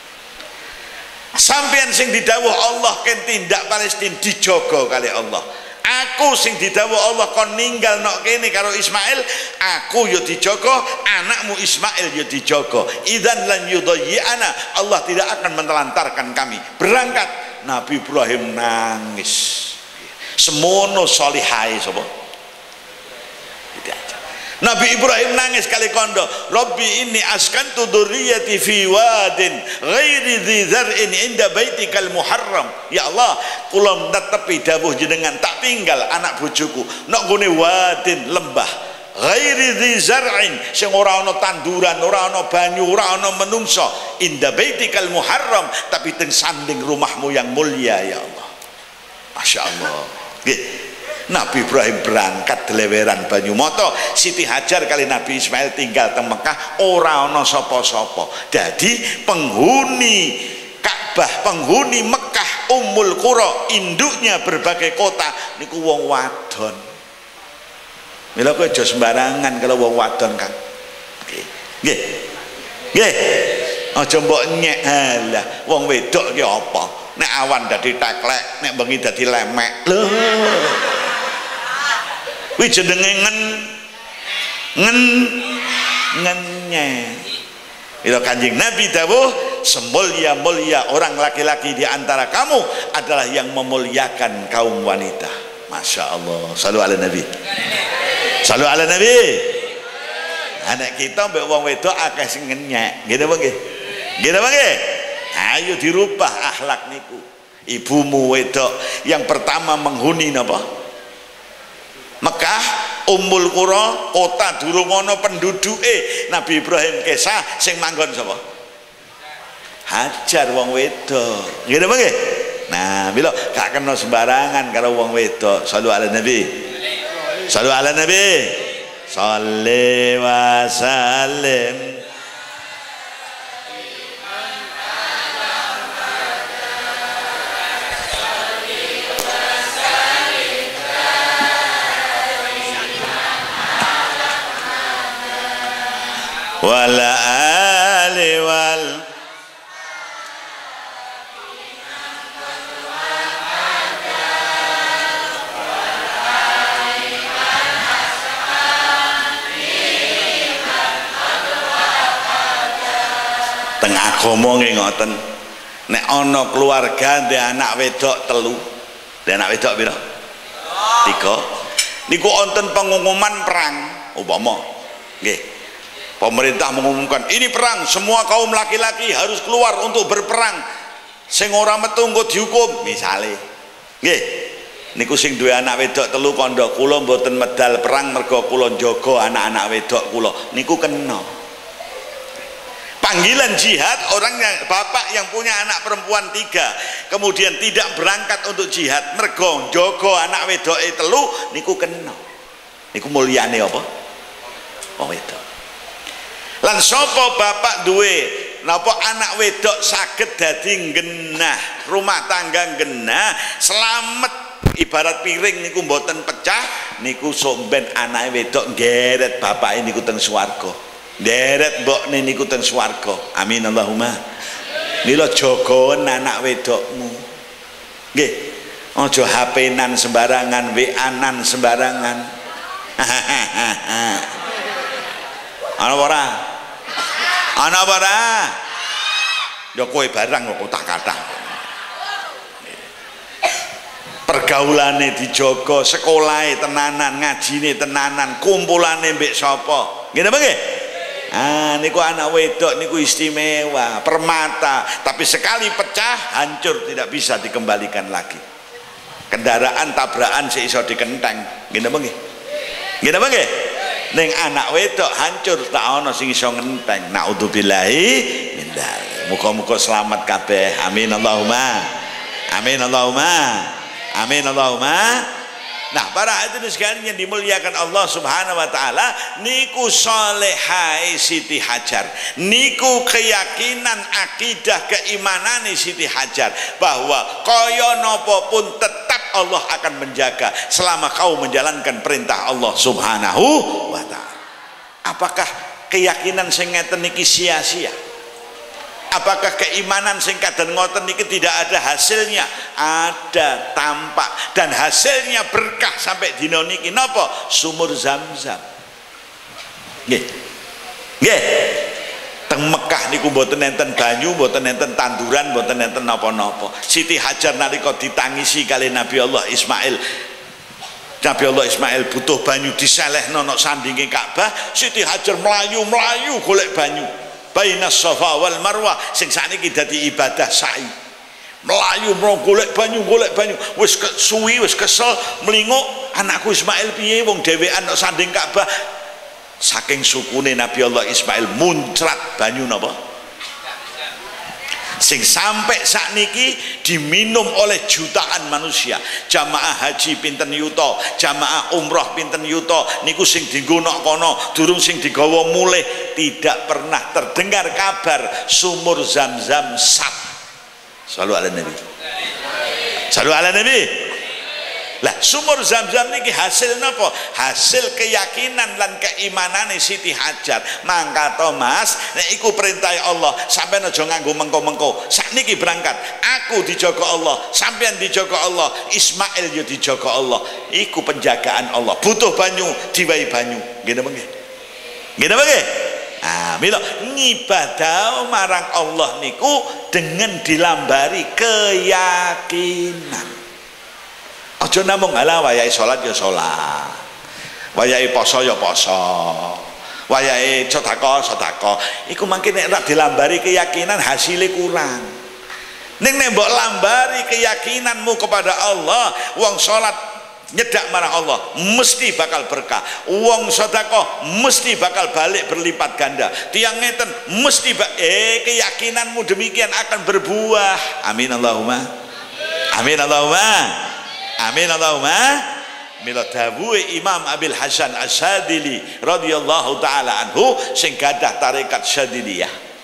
Speaker 2: Sampean sing didhawuh Allah ken tindak Palestina dijaga kali Allah. Aku sing didhawuh Allah kon ninggal nok kene karo Ismail, aku yo dijaga, anakmu Ismail yo dijaga. Idzan lan yudayyi'ana, Allah tidak akan menelantarkan kami. Berangkat. Nabi Ibrahim nangis. Semono solihai sapa? Nabi Ibrahim nangis kali kondo, Rabbi inni askantu dzurriyyati fi wadin ghairi dzi zar'in inda baitikal muharram. Ya Allah, kula netepi dawuh jenengan tak tinggal anak bojoku nok gone wadin lembah ghairi dzi zar'in sing ora ana tanduran, ora ana banyu, ora ana menungso, inda baitikal muharram, tapi teng sanding rumahmu yang mulia ya Allah. Masya Allah. Nggih. Nabi Ibrahim berangkat deleweran banyu moto. Siti Hajar kali Nabi Ismail tinggal teng Mekah ora ana sapa-sapa. Jadi penghuni Ka'bah, penghuni Mekah Ummul Qura, induknya berbagai kota niku wong wadon. Mila kowe aja sembarangan kalau wong wadon, Kang. Nggih. Nggih. Nggih. Aja mbok nyek. Halah, wong wedok ki apa? Nek awan dadi teklek, nek bengi dadi lemek. Lho. Kuwi jenenge ngen ngen ngenye. Itu Kanjeng Nabi dawuh, semulia-mulia orang laki-laki di antara kamu adalah yang memuliakan kaum wanita. Masya Allah. Shallu ala Nabi. Shallu ala Nabi. Anak kita mbek wong wedok akeh sing ngenyek. Nggih napa nggih? Nggih napa nggih? Ayo dirubah akhlak niku. Ibumu wedok yang pertama menghuni napa? Mekah Ummul Qura, kota durung ana penduduke. Nabi Ibrahim kesah sing manggon sapa? Hajar wong wedok. Nggih napa nggih? Nah, mila gak kena sembarangan karo wong wedok. Shallu ala Nabi. Shallu ala Nabi. Shalli wa sallim. Wala ali wal tengah agama nggih ngoten. Nek ana keluarga ndek anak wedok telu, ndek anak wedok pira? Tiga. Niku wonten pengumuman perang umpama nggih. Pemerintah mengumumkan ini perang, semua kaum laki-laki harus keluar untuk berperang. Sing ora metu engko dihukum, misale. Nggih. Niku sing duwe anak wedok telu kandha kula mboten medal perang mergo kula njaga anak-anak wedok kula. Niku kena. panggilan jihad, orang yang bapak yang punya anak perempuan tiga kemudian tidak berangkat untuk jihad mergo jogo anak wedoke telu niku kena niku mulyane apa? Oh wedok. Lan sapa bapak duwe napa anak wedok saged dadi genah rumah tangga genah selamat ibarat piring niku mboten pecah niku somben anake wedok ngeret bapake niku teng swarga nderet mbokne niku teng swarga amin Allahumma. Mila jaga anak wedokmu nggih aja H P-nan sembarangan, W A-nan sembarangan. Ana ora? Ana ora? Ya kowe barang kok kotak-katak. Pergaulane dijaga, sekolahe tenanan, ngajine tenanan, kumpulane mbek sapa? Nggih napa nggih? Ah niku anak wedok niku istimewa, permata, tapi sekali pecah hancur tidak bisa dikembalikan lagi. Kendaraan tabrakan sik iso dikenteng. Nggih napa nggih? Nggih napa nggih? Ning anak wedok hancur tak ana sing iso ngenteng. Naudzubillahi min dzalik. Muga-muga selamat kabeh. Amin Allahumma. Amin Allahumma. Amin Allahumma. Nah, para hadirin sekalian yang dimuliakan Allah Subhanahu wa taala, niku salehai Siti Hajar. Niku keyakinan akidah keimanan Siti Hajar bahwa kaya napa pun tetap Allah akan menjaga selama kau menjalankan perintah Allah Subhanahu wa taala. Apakah keyakinan sing ngeten niki sia-sia? Apakah keimanan sing kaden ngoten niki tidak ada hasilnya? Ada, tampak, dan hasilnya berkah sampai dina niki napa? Sumur Zam-Zam. Nggih. Nggih. Teng Mekah niku mboten enten banyu, mboten enten tanduran, mboten enten napa-napa. Siti Hajar nalika ditangisi kali Nabi Allah Ismail. Nabi Allah Ismail butuh banyu diselehno nang sandinge Ka'bah, Siti Hajar melayu-melayu golek banyu. Baina Safa wal Marwah sing sakniki dadi ibadah sa'i. Melayu mro golek banyu golek banyu wis suwi wis kesel mlinguk anakku Ismail piye wong dhewean nang sanding Ka'bah. Saking sukune Nabi Allah Ismail muncrat banyu napa sing sampai sakniki diminum oleh jutaan manusia. Jamaah haji pinten yuta, jamaah umroh pinten yuta niku sing dienggo nok kono durung sing digawa mulih. Tidak pernah terdengar kabar sumur Zam-Zam sat. Shallu ala Nabi. Shallu ala Nabi. Lah sumur Zam-Zam niki hasil napa? Hasil keyakinan lan keimanane Siti Hajar. Mangka to Mas, nek iku perintah Allah, sampean aja nganggo mengko-mengko. Sakniki berangkat, aku dijaga Allah, sampean dijaga Allah, Ismail yo dijaga Allah. Iku penjagaan Allah. Butuh banyu, diwai banyu. Nggih napa nggih? Nggih napa nggih? Ah, mila ngibadah marang Allah niku dengan dilambari keyakinan. Aja namung ala wayahe salat ya salat, wayahe poso ya poso, wayahe sedekah sedekah. Iku mangke nek ora dilambari keyakinan hasilnya kurang. Ning nek mbok lambari keyakinanmu kepada Allah, wong salat nyedak marang Allah mesti bakal berkah, wong sedekah mesti bakal balik berlipat ganda, tiang ngeten mesti eh keyakinanmu demikian akan berbuah. Amin Allahumma. Amin Allahumma. Amin Allahumma. Mila dawuhe Imam Abil Hasan Asyadili radhiyallahu taala anhu sing gadah tarekat Syadiliyah.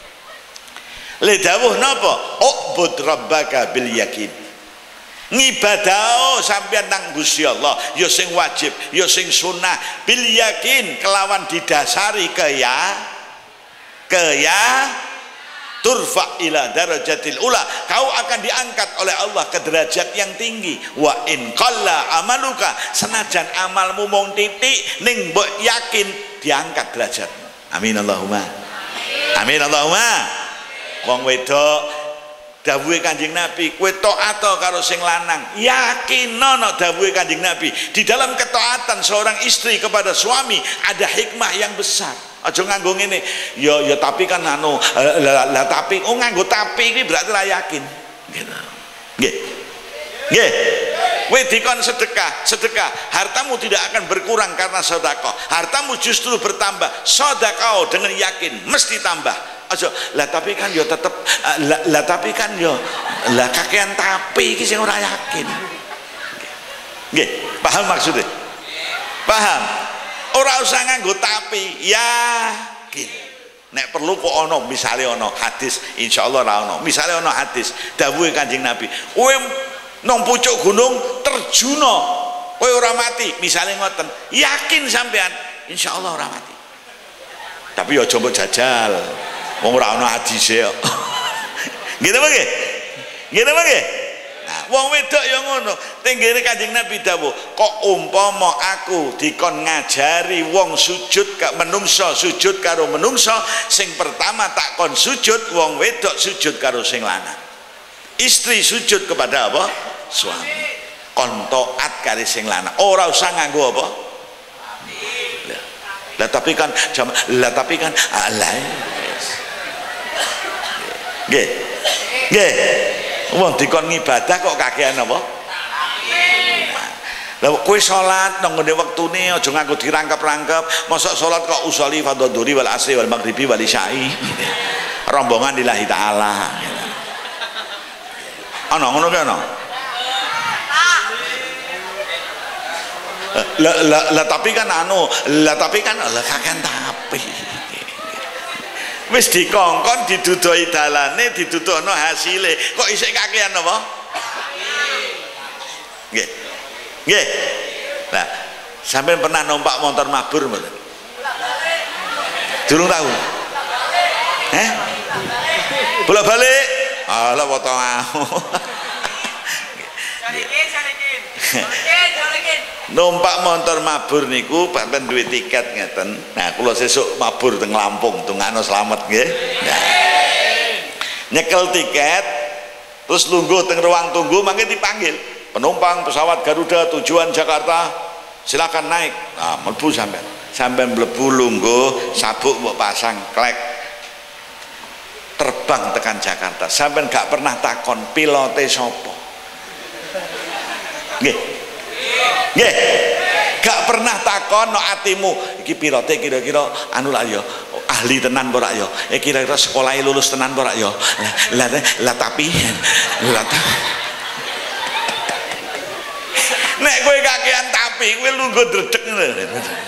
Speaker 2: Le dawuh napa? Ubud rabbaka bil yakin. Ngibadah sampeyan nang Gusti Allah ya sing wajib, ya sing sunnah bil yakin kelawan didasari keya keya turfa ila darajatil ula, kau akan diangkat oleh Allah ke derajat yang tinggi. Wa in qalla amaluka, senajan amalmu mung titik ning mbok yakin diangkat derajatmu. Amin Allahumma. Amin Allahumma. Wong wedok dawuhe Kanjeng Nabi, kowe taat karo sing lanang, yakinono dawuhe Kanjeng Nabi. Di dalam ketaatan seorang istri kepada suami ada hikmah yang besar. Aja nganggo ngene, ya ya tapi kan anu lah, lah tapi oh nganggo tapi iki berarti ra yakin. Gitu. Nggih. Nggih. Kowe dikon sedekah, sedekah, hartamu tidak akan berkurang karena sedekah. Hartamu justru bertambah. Sedekah dengan yakin mesti tambah. aja lah tapi kan yo tetep uh, lah, lah tapi kan yo lah kakean tapi iki sing ora yakin. Nggih, paham maksudnya? Paham? Ora usah nganggo tapi, yakin. Nek perlu kok ono misale ono hadis, insyaallah ora ono. Misale ono hadis dawuhe Kanjeng Nabi, kowe nang pucuk gunung terjuna, kowe ora mati, misale ngoten, yakin sampean insyaallah ora mati. Tapi aja mbok jajal. Wong ora ono hadise kok. Nggih ta nggih? Nggih ta nggih? Nah, wong wedok ya ngono. Tenggene Kanjeng Nabi dawuh, kok umpama aku dikon ngajari wong sujud ka menungso sujud karo menungso, sing pertama tak kon sujud wong wedok sujud karo sing lanang. Istri sujud kepada apa? Suami. Kon taat karo sing lanang. Ora usah nganggo apa? Lah, lah tapi kan jam, lah tapi kan alah. Nggih. Nggih. Wong dikon ngibadah kok kakean apa? Lah kowe salat nang ngene wektune aja nganggo dirangkep-rangkep. Mosok salat kok usolli fardhu wal asri wal maghribi wal isya'i. Rombongan lillahi taala. Ana ngono ki ana. Lah lah la, tapi kan anu, lah tapi kan lah kakean tapi. Wis dikongkon didudoi dalane didudono hasile kok isih kakean apa? Nggih. Nggih. Nah, sampean pernah numpak motor mabur mboten? Durung tahu. Eh? Bolak-balik. Alah foto aku. Salikin, salikin. Salikin, salikin. Numpak motor mabur niku sampean duwe tiket ngeten. Nah, kula sesuk mabur teng Lampung, tungakno slamet nggih. Nah. Nyekel tiket terus lungguh teng ruang tunggu mangke dipanggil. Penumpang pesawat Garuda tujuan Jakarta, silakan naik. Nah, mlebu sampean. Sampean mlebu lungguh, sabuk mbok pasang klek. Terbang tekan Jakarta. Sampean gak pernah takon pilote sapa. Nggih. Nggih. Gak pernah takon no atimu iki pilote kira-kira anu lah ya ahli tenan ora ya. Eh kira-kira sekolahe lulus tenan ora ya. Lah lah tapi lah nek kowe kakean tapi kowe lungguh dredeg ngono.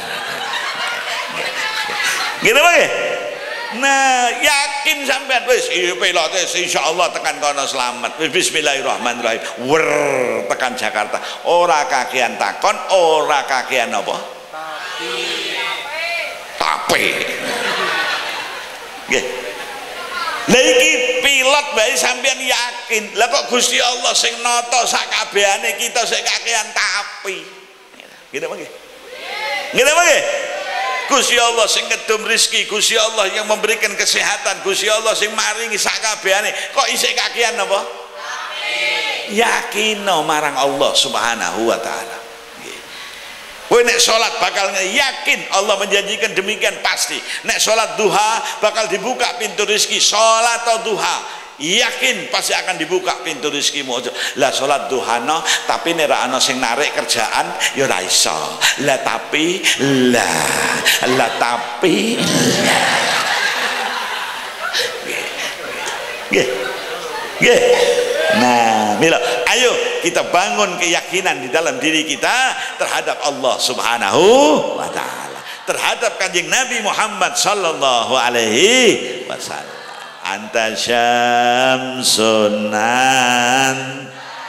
Speaker 2: Ngene wae. Nah, yakin sampean wis pilote insyaallah tekan kono selamat. Bismillahirrahmanirrahim. Wer tekan Jakarta. Ora kakean takon, ora kakean apa? Tapi. Tapi. Nggih. Lah iki pilot bae sampean yakin. Lah kok Gusti Allah sing nata sakabehane kita sing kakean tapi. Ngene nggih. Ngene nggih. Gusti Allah sing ngedum rezeki, Gusti Allah yang memberikan kesehatan, Gusti Allah sing maringi sakabehane. Kok isih kakean apa? Yakin marang Allah Subhanahu wa taala. Nggih. Kowe nek salat bakal yakin Allah menjanjikan demikian pasti. Nek salat duha bakal dibuka pintu rezeki, salat atau duha yakin pasti akan dibuka pintu rezekimu. Lah salat duhana tapi nek ra ana sing narik kerjaan ya ora iso. Lah tapi lah lah tapi nggih nggih. Nah, mila ayo kita bangun keyakinan di dalam diri kita terhadap Allah Subhanahu wa taala, terhadap Kanjeng Nabi Muhammad sallallahu alaihi wasallam. Anta syamsunan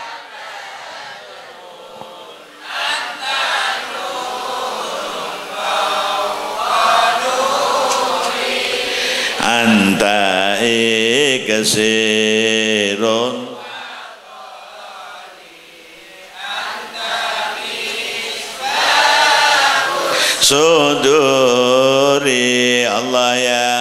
Speaker 2: anta ikasirun suduri Allah ya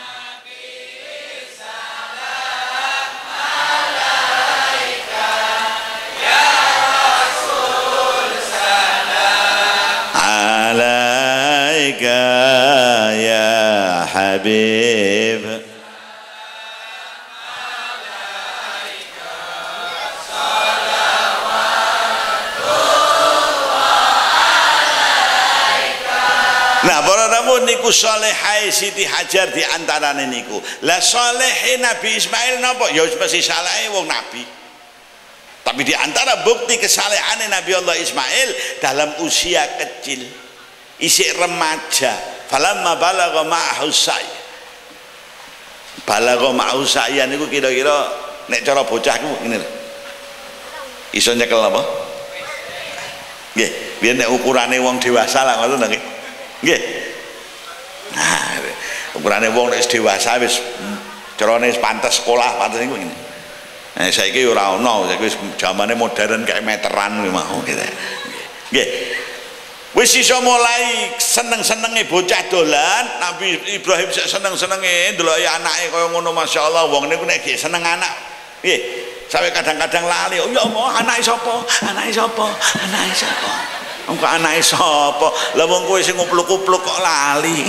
Speaker 2: ya Habib. Nah, para tamu kawruh niku salehai Siti Hajar di antarane niku. Lah salehe Nabi Ismail napa? Ya mesti saleh wong nabi. Tapi di antara bukti kesalehane Nabi Allah Ismail dalam usia kecil, isih remaja, falamma balagha ma'ahu sa'i. Balagha ma'ahu sa'i niku kira-kira nek cara bocah ku ngene. Iso nyekel apa? Nggih, biyen nek ukurane wong dewasa lah ngoten nggih. Nggih. Nah, ukurane wong nek dewasa wis carane pantes sekolah, pantes niku ngene. Nah, saiki ora ono, saiki wis jamane modern kayak meteran kuwi mau gitu. Nggih. Wis iso mulai seneng-senenge bocah dolan, Nabi Ibrahim seneng-senenge ndeloki anake kaya ngono masyaallah, wong niku nek seneng anak. Nggih. Sampai kadang-kadang lali, oh ya Allah, anake sapa? Anake sapa? Anake sapa? Engko anake sapa? Lah wong kowe sing ngupluk-kupluk kok lali.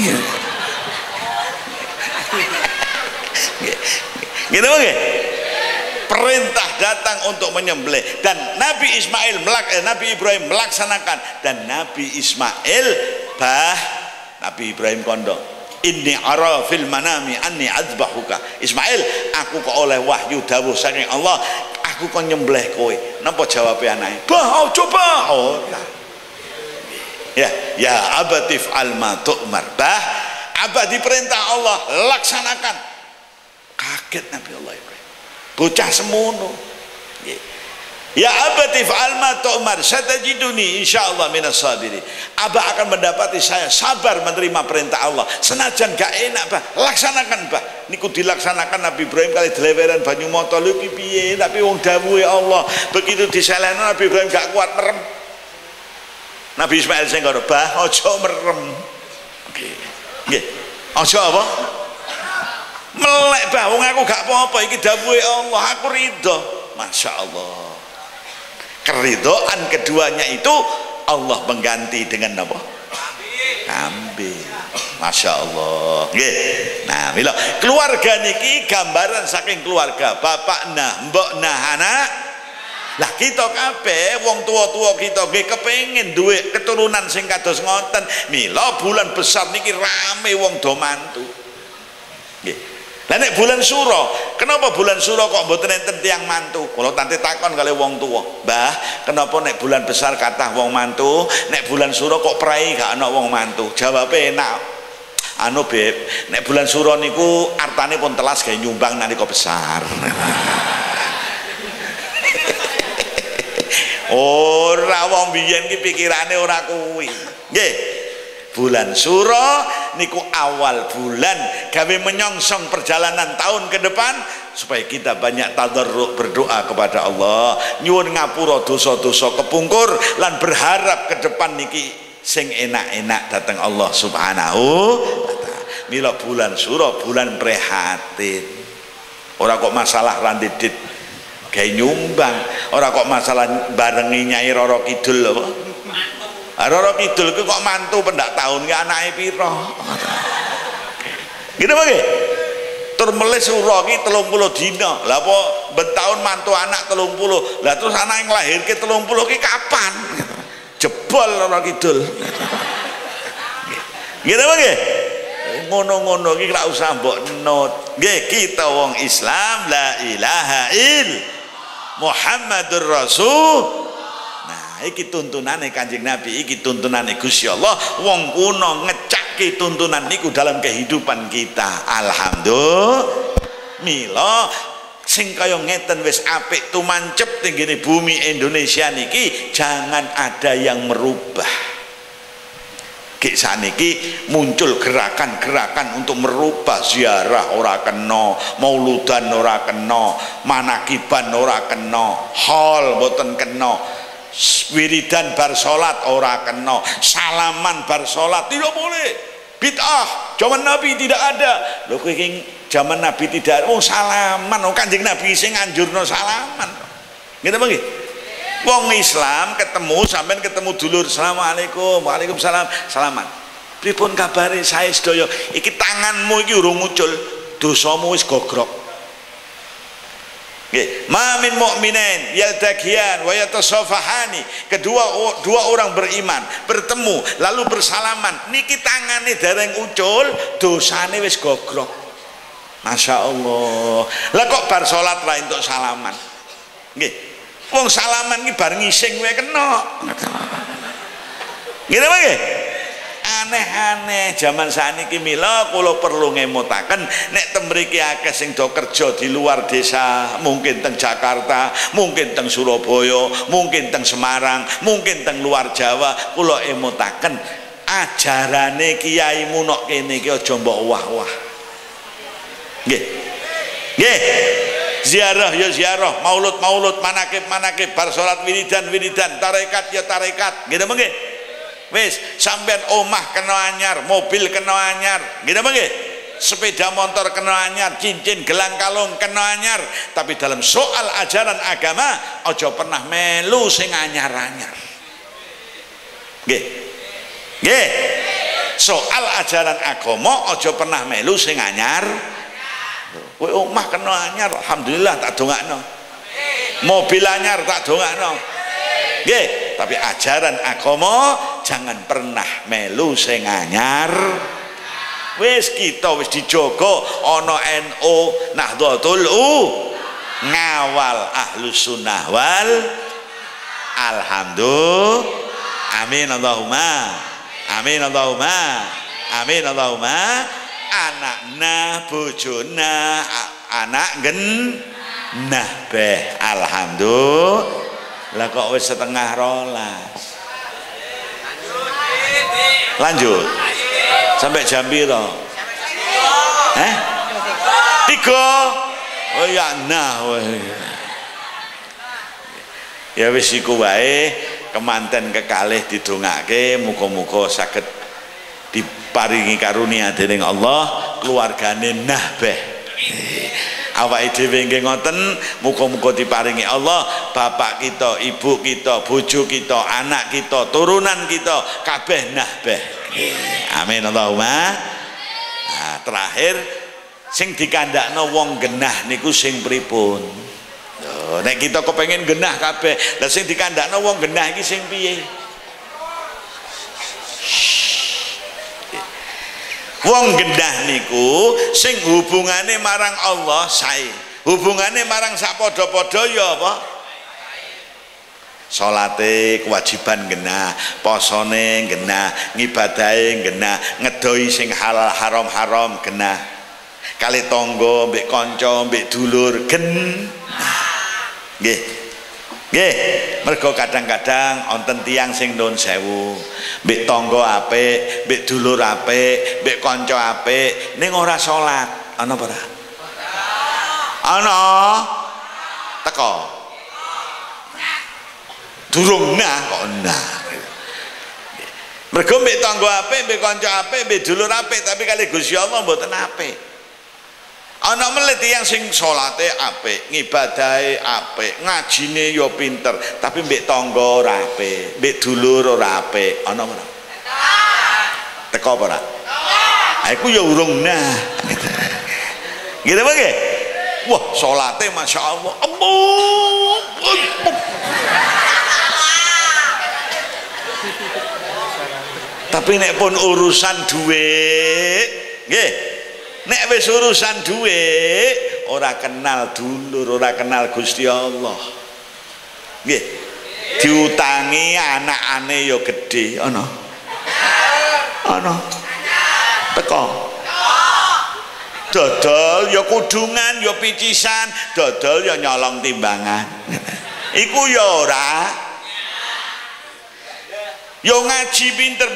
Speaker 2: Gitu nggih? Perintah datang untuk menyembelih dan Nabi Ismail melak, eh, Nabi Ibrahim melaksanakan dan Nabi Ismail bah Nabi Ibrahim kondo inni ara fil manami anni azbahuka Ismail aku kok oleh wahyu dawuh saking Allah aku kok nyembelih kowe napa jawabe anake bah oh, coba oh ya ya abatif alma tu'mar bah abah diperintah Allah laksanakan kaget Nabi Allah Ibrahim bocah semono ya abati fa'al ma tu'mar satajiduni insyaallah minas sabirin abah akan mendapati saya sabar menerima perintah Allah senajan gak enak bah laksanakan bah niku dilaksanakan Nabi Ibrahim kali deleweran banyu mata lho piye tapi wong dawuhe Allah begitu diselehno Nabi Ibrahim gak kuat merem Nabi Ismail sing ngono bah aja merem nggih nggih aja apa melek bah wong aku gak apa-apa iki dawuhe Allah aku ridho Masya Allah keridoan keduanya itu Allah mengganti dengan apa? Kambing Masya Allah nggih nah mila keluarga niki gambaran saking keluarga bapak nah mbok nah anak lah kita kabeh wong tua-tua kita nggih kepengin duwe keturunan sing kados ngoten mila bulan besar niki rame wong do mantu nggih. Lah nek bulan Suro, kenapa bulan Suro kok mboten enten tiyang mantu? Kula tante takon kali wong tua, "Mbah, kenapa nek bulan besar kathah wong mantu, nek bulan Suro kok prai gak ana wong mantu?" Jawabe enak. Anu Beb, nek bulan Suro niku artane pun telas gawe nyumbang nalika besar. Ora wong biyen ki pikirane ora kuwi. Nggih. Bulan Suro niku awal bulan gawe menyongsong perjalanan tahun ke depan supaya kita banyak tadarruk berdoa kepada Allah nyuwun ngapura dosa-dosa kepungkur lan berharap ke depan niki sing enak-enak datang Allah Subhanahu wa taala. Mila bulan Suro bulan prihatin. Ora kok masalah randidit gawe nyumbang, ora kok masalah barengi Nyai Roro Kidul apa? Roro Kidul ku kok mantu pendak tahun ke anake pira gitu nggih tur meles suro ki telung puluh dina lha apa ben taun mantu anak telung puluh lah terus anak yang nglahirke telung puluh ki kapan jebol Roro Kidul gitu nggih ngono-ngono ki ora usah mbok not nggih kita wong Islam la ilaha il Muhammadur Rasul. Iki tuntunane Kanjeng Nabi, iki tuntunane Gusti Allah. Wong kuno ngecake tuntunan niku dalam kehidupan kita. Alhamdulillah. Mila sing kaya ngeten wis apik tumancep tenggene bumi Indonesia niki jangan ada yang merubah. Ki saniki muncul gerakan-gerakan untuk merubah ziarah ora kena, mauludan ora kena, manakiban ora kena, hol mboten kena. Wiridan bar salat ora kena, salaman bar salat tidak boleh, bid'ah. Zaman Nabi tidak ada. Lho kowe zaman Nabi tidak ada. Oh salaman, oh Kanjeng Nabi sing anjurno salaman. Ngene apa nggih? Wong Islam ketemu sampean ketemu dulur, Assalamualaikum, Waalaikumsalam, salaman. Pripun kabare saya sedaya? Iki tanganmu iki urung muncul, dosamu wis gogrok. Nggih, ma min mu'minin yaltaqiyan wa yatasafahani. Kedua dua orang beriman bertemu lalu bersalaman, niki tangane dereng ucul, dosane wis gogrok. Masya Allah. Lah kok bar salat ra entuk salaman? Nggih. Wong salaman ki bar ngising wae kena. Ngene wae. Aneh-aneh zaman saniki mila kula perlu ngemutaken nek teng mriki akeh sing do kerja di luar desa, mungkin teng Jakarta, mungkin teng Surabaya, mungkin teng Semarang, mungkin teng luar Jawa, kula emutaken ajarane kiai munok kene iki aja mbok wah-wah. Nggih. Nggih. Ziarah ya ziarah, maulud maulud, manakib manakib, bar salat wiridan wiridan, tarekat ya tarekat. Nggih nggih. Wis sampean omah kena anyar, mobil kena anyar, gitu nggih? Sepeda motor kena anyar, cincin gelang kalung kena anyar, tapi dalam soal ajaran agama aja pernah melu sing anyar-anyar. Nggih. Nggih. Soal ajaran agama aja pernah melu sing anyar. Kowe omah kena anyar, alhamdulillah tak dongakno. Mobil anyar tak dongakno. Nggih, tapi ajaran agama jangan pernah melu sing anyar. Wis kita wis dijogo ana N U Nahdlatul U ngawal Ahlus Sunnah wal alhamdulillah. Amin Allahumma. Amin Allahumma. Amin Allahumma. Anakna bojona anak gen nah beh alhamdulillah. Lah kok wis setengah rolas. Lanjut. Sampai jam piro? Eh? Tiga. Oh ya nah. Ya wis iku wae, kemanten kekalih didongake muga-muga saged diparingi karunia dening Allah keluargane nahbeh. Awake dhewe nggih ngoten, muga-muga diparingi Allah bapak kita, ibu kita, bojo kita, anak kita, turunan kita kabeh nahbeh. Amin Allahumma. Nah, terakhir sing dikandakno wong genah niku sing pripun? Lho, nek kita kepengin genah kabeh, lah sing dikandakno wong genah iki sing piye? Wong gendah niku sing hubungane marang Allah sae, hubungane marang sak padha-padha ya apa? Salate kewajiban genah, posone genah, ngibadahe genah, ngedoi sing halal haram haram genah, kali tangga mbek kanca mbek dulur genah. Nggih. Nggih, mergo kadang-kadang wonten tiyang sing nuwun sewu, mbek tangga apik, mbek dulur apik, mbek kanca apik, ning ora salat. Ana apa ora? Ana. Teko. Durung nah kok nah. Mergo mbek tangga apik, mbek kanca apik, mbek dulur apik, tapi kali Gusti Allah mboten apik. Ana melet yang sing salate apik, ngibadahe apik, ngajine ya pinter, tapi mbek tangga ora apik, mbek dulur ora apik. Ana ora? Teko apa ora? Ha iku ya urung nah. Gitu apa nggih? Wah, salate masyaallah. Ampun. Tapi nek pun urusan duit, nggih. Nek wis urusan duit, ora kenal dulur, ora kenal Gusti Allah. Nggih. Diutangi anakane ya gedhe, ana. Ana. Teko. Dodol ya kudungan, ya picisan, dodol ya nyolong timbangan. Iku ya ora. Yo ngaji pinter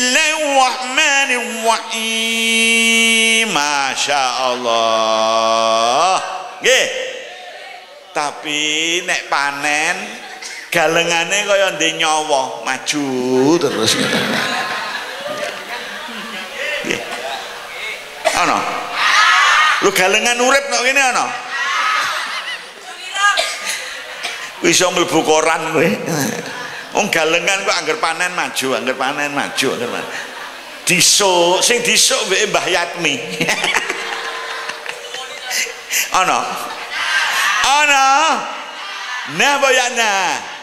Speaker 2: bismillahirrahmanirrahim. Masya Allah. Nggih. Tapi nek panen galengane kaya ndek nyawa, maju terus. Nggih. Ana. Lu galengan urip kok ngene ana. Wis iso mlebu koran kowe. Wong galengan kok angger panen maju, angger panen maju, angger panen. Disuk, sing disuk mbek Mbah Yatmi. Ana. ana nah bayana.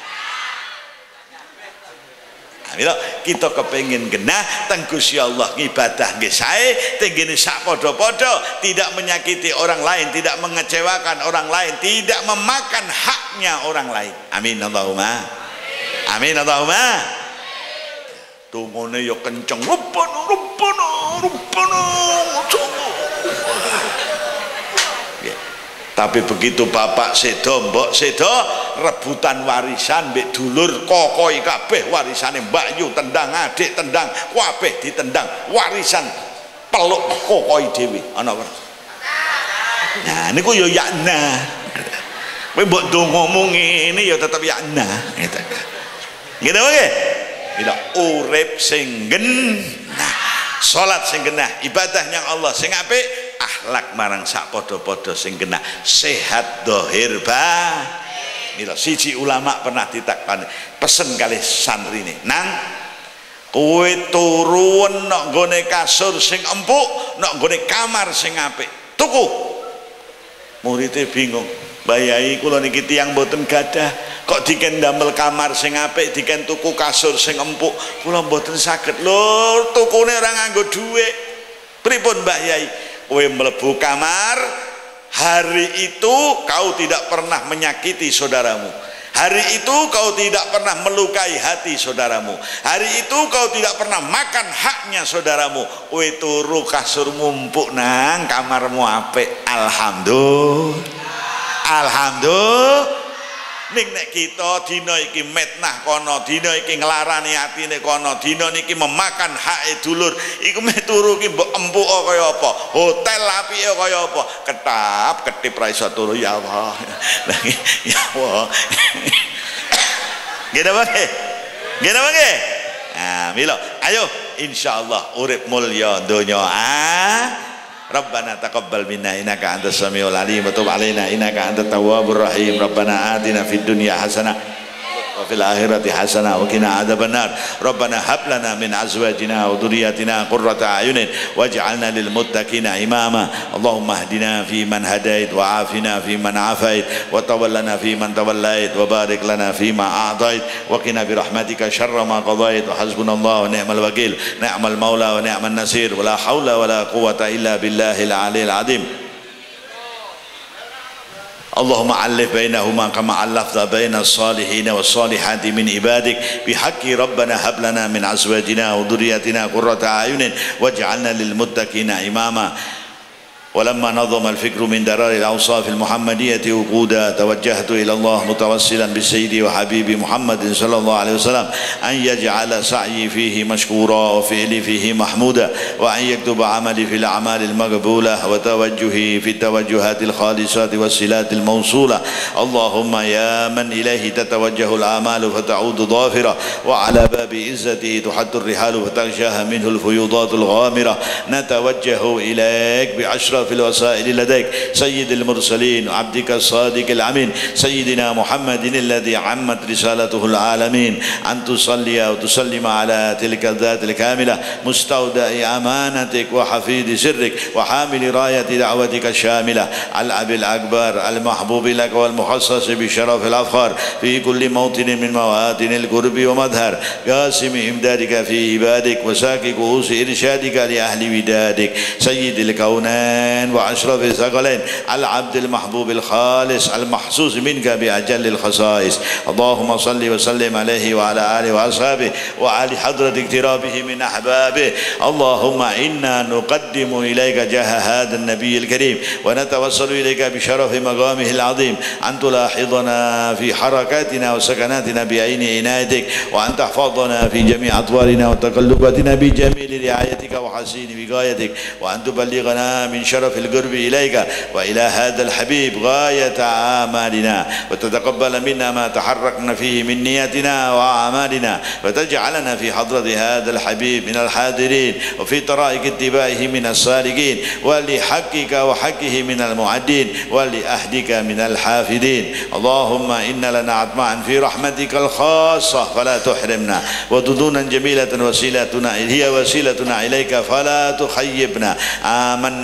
Speaker 2: Mila kita kepengin genah teng Gusti Allah ngibadah nggih sae tenggene sak padha-padha, tidak menyakiti orang lain, tidak mengecewakan orang lain, tidak memakan haknya orang lain. Amin Allahumma. Amin Allahumma. Tungone yo kenceng, rupana rupana rupana. Tapi begitu bapak sedo, mbok sedo rebutan warisan mbek dulur kokoi kabeh warisane Mbak Yu tendang adik tendang kabeh ditendang warisan peluk kokoi dhewe ana ora. Nah niku yo yakna. Kowe mbok ndongamu ngene ya tetep yakna gitu. Gitu nggih? Bila urip sing genah, salat sing genah, ibadah yang Allah sing apik, akhlak marang sak podo-podo sing genah, sehat dohir ba. Mila siji ulama pernah ditakoni pesen kali santri ini, nang kowe turun nok nggone kasur sing empuk, nok nggone kamar sing apik, tuku. Muridnya bingung, bayai kula niki tiyang mboten gadah, kok diken damel kamar sing apik, diken tuku kasur sing empuk, kula mboten saged lho, tukune ora nganggo dhuwit. Pripun Mbah Yai? Kowe mlebu kamar, hari itu kau tidak pernah menyakiti saudaramu, hari itu kau tidak pernah melukai hati saudaramu, hari itu kau tidak pernah makan haknya saudaramu. Kowe turu kasur mumpuk nang kamarmu apik, alhamdulillah. Alhamdulillah. Ning nek kita dina iki metnah kono, dina iki nglarani atine kono, dina niki memakan hake dulur, iku mek turu ki mbok empuk kaya apa, hotel apike kaya apa, ketap ketip ra iso turu ya Allah. Ya Allah. Gede bae. Gede bae. Nah, mila ayo insyaallah urip mulya donya. Ah Rabbana taqabbal minna innaka antas samiul alim wa tub alaina innaka antat tawwabur rahim. Rabbana atina fid dunya hasanah wa fil akhirati hasanah wa qina adzabannar. Rabbana hab lana min azwajina wa dhurriyyatina qurrata a'yunin waj'alna lil muttaqina imama. Allahumma hdina fi man hadait wa afina fi man afait wa tawallana fi man tawallait wa barik lana fi ma a'tait wa qina bi rahmatika syarra ma qadait wa hasbunallahu wa ni'mal wakil ni'mal maula wa ni'man nasir wa la haula wa la quwwata illa billahil aliyil azim. اللهم ألف بينهما كما ألفت بين الصالحين والصالحات من عبادك بحق ربنا هب لنا من أزواجنا وذرياتنا قرة أعين واجعلنا للمتقين إماما. ولما نظم الفكر من درار الأوصاف المحمدية وقودا توجهت إلى الله متوسلا بالسيد وحبيبي محمد صلى الله عليه وسلم أن يجعل سعي فيه مشكورا وفعلي فيه محمودا وأن يكتب عملي في الأعمال المقبولة وتوجهي في التوجهات الخالصات والصلات الموصولة. اللهم يا من إليه تتوجه الأعمال فتعود ظافرة وعلى باب عزته تحد الرحال فتغشاها منه الفيوضات الغامرة، نتوجه إليك بعشرة في الوسائل لديك سيد المرسلين وعبدك الصادق الأمين سيدنا محمد الذي عمت رسالته العالمين، أن تصلي وتسلم على تلك الذات الكاملة مستودع أمانتك وحفيد سرك وحامل راية دعوتك الشاملة، الأب الأكبر المحبوب لك والمخصص بشرف الأفخار في كل موطن من مواطن القرب ومظهر، قاسم إمدادك في عبادك وساكي كؤوس إرشادك لأهل ودادك، سيد الكونين وأشرف الثقلين، العبد المحبوب الخالص المحسوس منك بأجل الخصائص. اللهم صل وسلم عليه وعلى آله وأصحابه وعلى حضرة اقترابه من أحبابه. اللهم إنا نقدم إليك جاه هذا النبي الكريم ونتوسل إليك بشرف مقامه العظيم أن تلاحظنا في حركاتنا وسكناتنا بعين عنايتك، وأن تحفظنا في جميع أطوارنا وتقلباتنا بجميل رعايتك وحسين وقايتك، وأن تبلغنا من شرف القرب إليك وإلى هذا الحبيب غاية آمالنا، وتتقبل منا ما تحركنا فيه من نياتنا وأعمالنا، وتجعلنا في حضرة هذا الحبيب من الحاضرين وفي طرائق اتباعه من السالكين، ولحقك وحقه من المعدين، ولأهدك من الحافدين. اللهم إن لنا عطمعا في رحمتك الخاصة فلا تحرمنا، وددونا جميلة وسيلتنا هي وسيلتنا إليك فلا تخيبنا. آمنا بك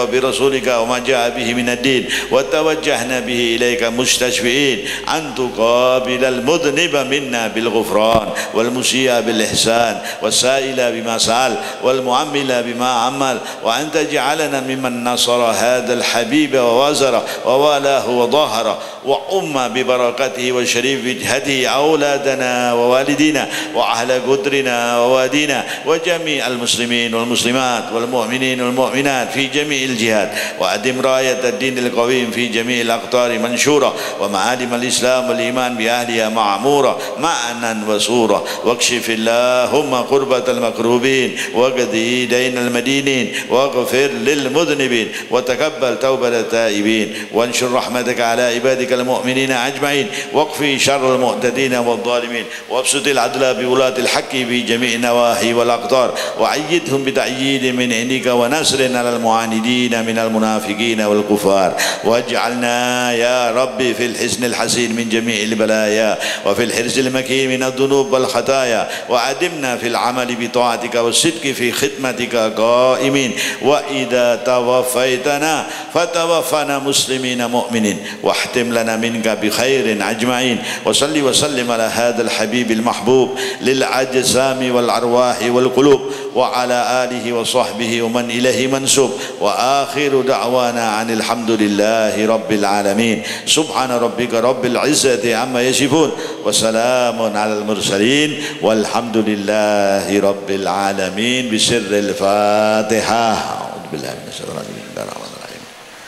Speaker 2: وبرسولك وما جاء به من الدين وتوجهنا به إليك مستشفئين أن تقابل المذنب منا بالغفران والمسيء بالإحسان والسائل بما سأل والمعمل بما عمل وأن تجعلنا ممن نصر هذا الحبيب ووزره ووالاه وظهره وأم ببركته وشريف وجهته أولادنا ووالدينا وأهل قدرنا ووادينا وجميع المسلمين والمسلمات والمؤمنين والمؤمنات في جميع الجهات وأدم راية الدين القويم في جميع الأقطار منشورة ومعالم الإسلام والإيمان بأهلها معمورة معنا وصورة واكشف اللهم قربة المكروبين وقضي دين المدينين واغفر للمذنبين وتقبل توبة التائبين وانشر رحمتك على عبادك المؤمنين أجمعين واقفي شر المعتدين والظالمين وابسط العدل بولاة الحق في جميع النواحي والأقطار وأيدهم بتأييد من عندك ونصر على المعاندين من المنافقين والكفار واجعلنا يا ربي في الحسن الحسين من جميع البلايا وفي الحرز المكين من الذنوب والخطايا وأدمنا في العمل بطاعتك والصدق في خدمتك قائمين وإذا توفيتنا فتوفنا مسلمين مؤمنين واحتم لنا منك بخير أجمعين وصلي وسلم على هذا الحبيب المحبوب للأجسام والأرواح والقلوب وعلى آله وصحبه ومن إليه منسوب وآخر دعوانا عن الحمد لله رب العالمين سبحان ربك رب العزة عما يصفون وسلام على المرسلين والحمد لله رب العالمين بسر الفاتحة أعوذ بالله من الشيطان الرجيم بسم الله الرحمن الرحيم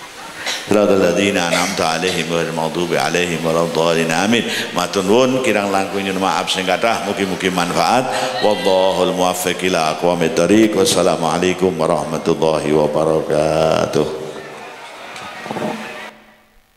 Speaker 2: صراط الذين أنعمت عليهم غير المغضوب عليهم ولا الضالين آمين. Matur nuwun kirang langkung nyuwun maaf sing kathah mugi-mugi manfaat. Wallahul muwaffiq ila aqwamit thoriq. Wassalamualaikum warahmatullahi wabarakatuh.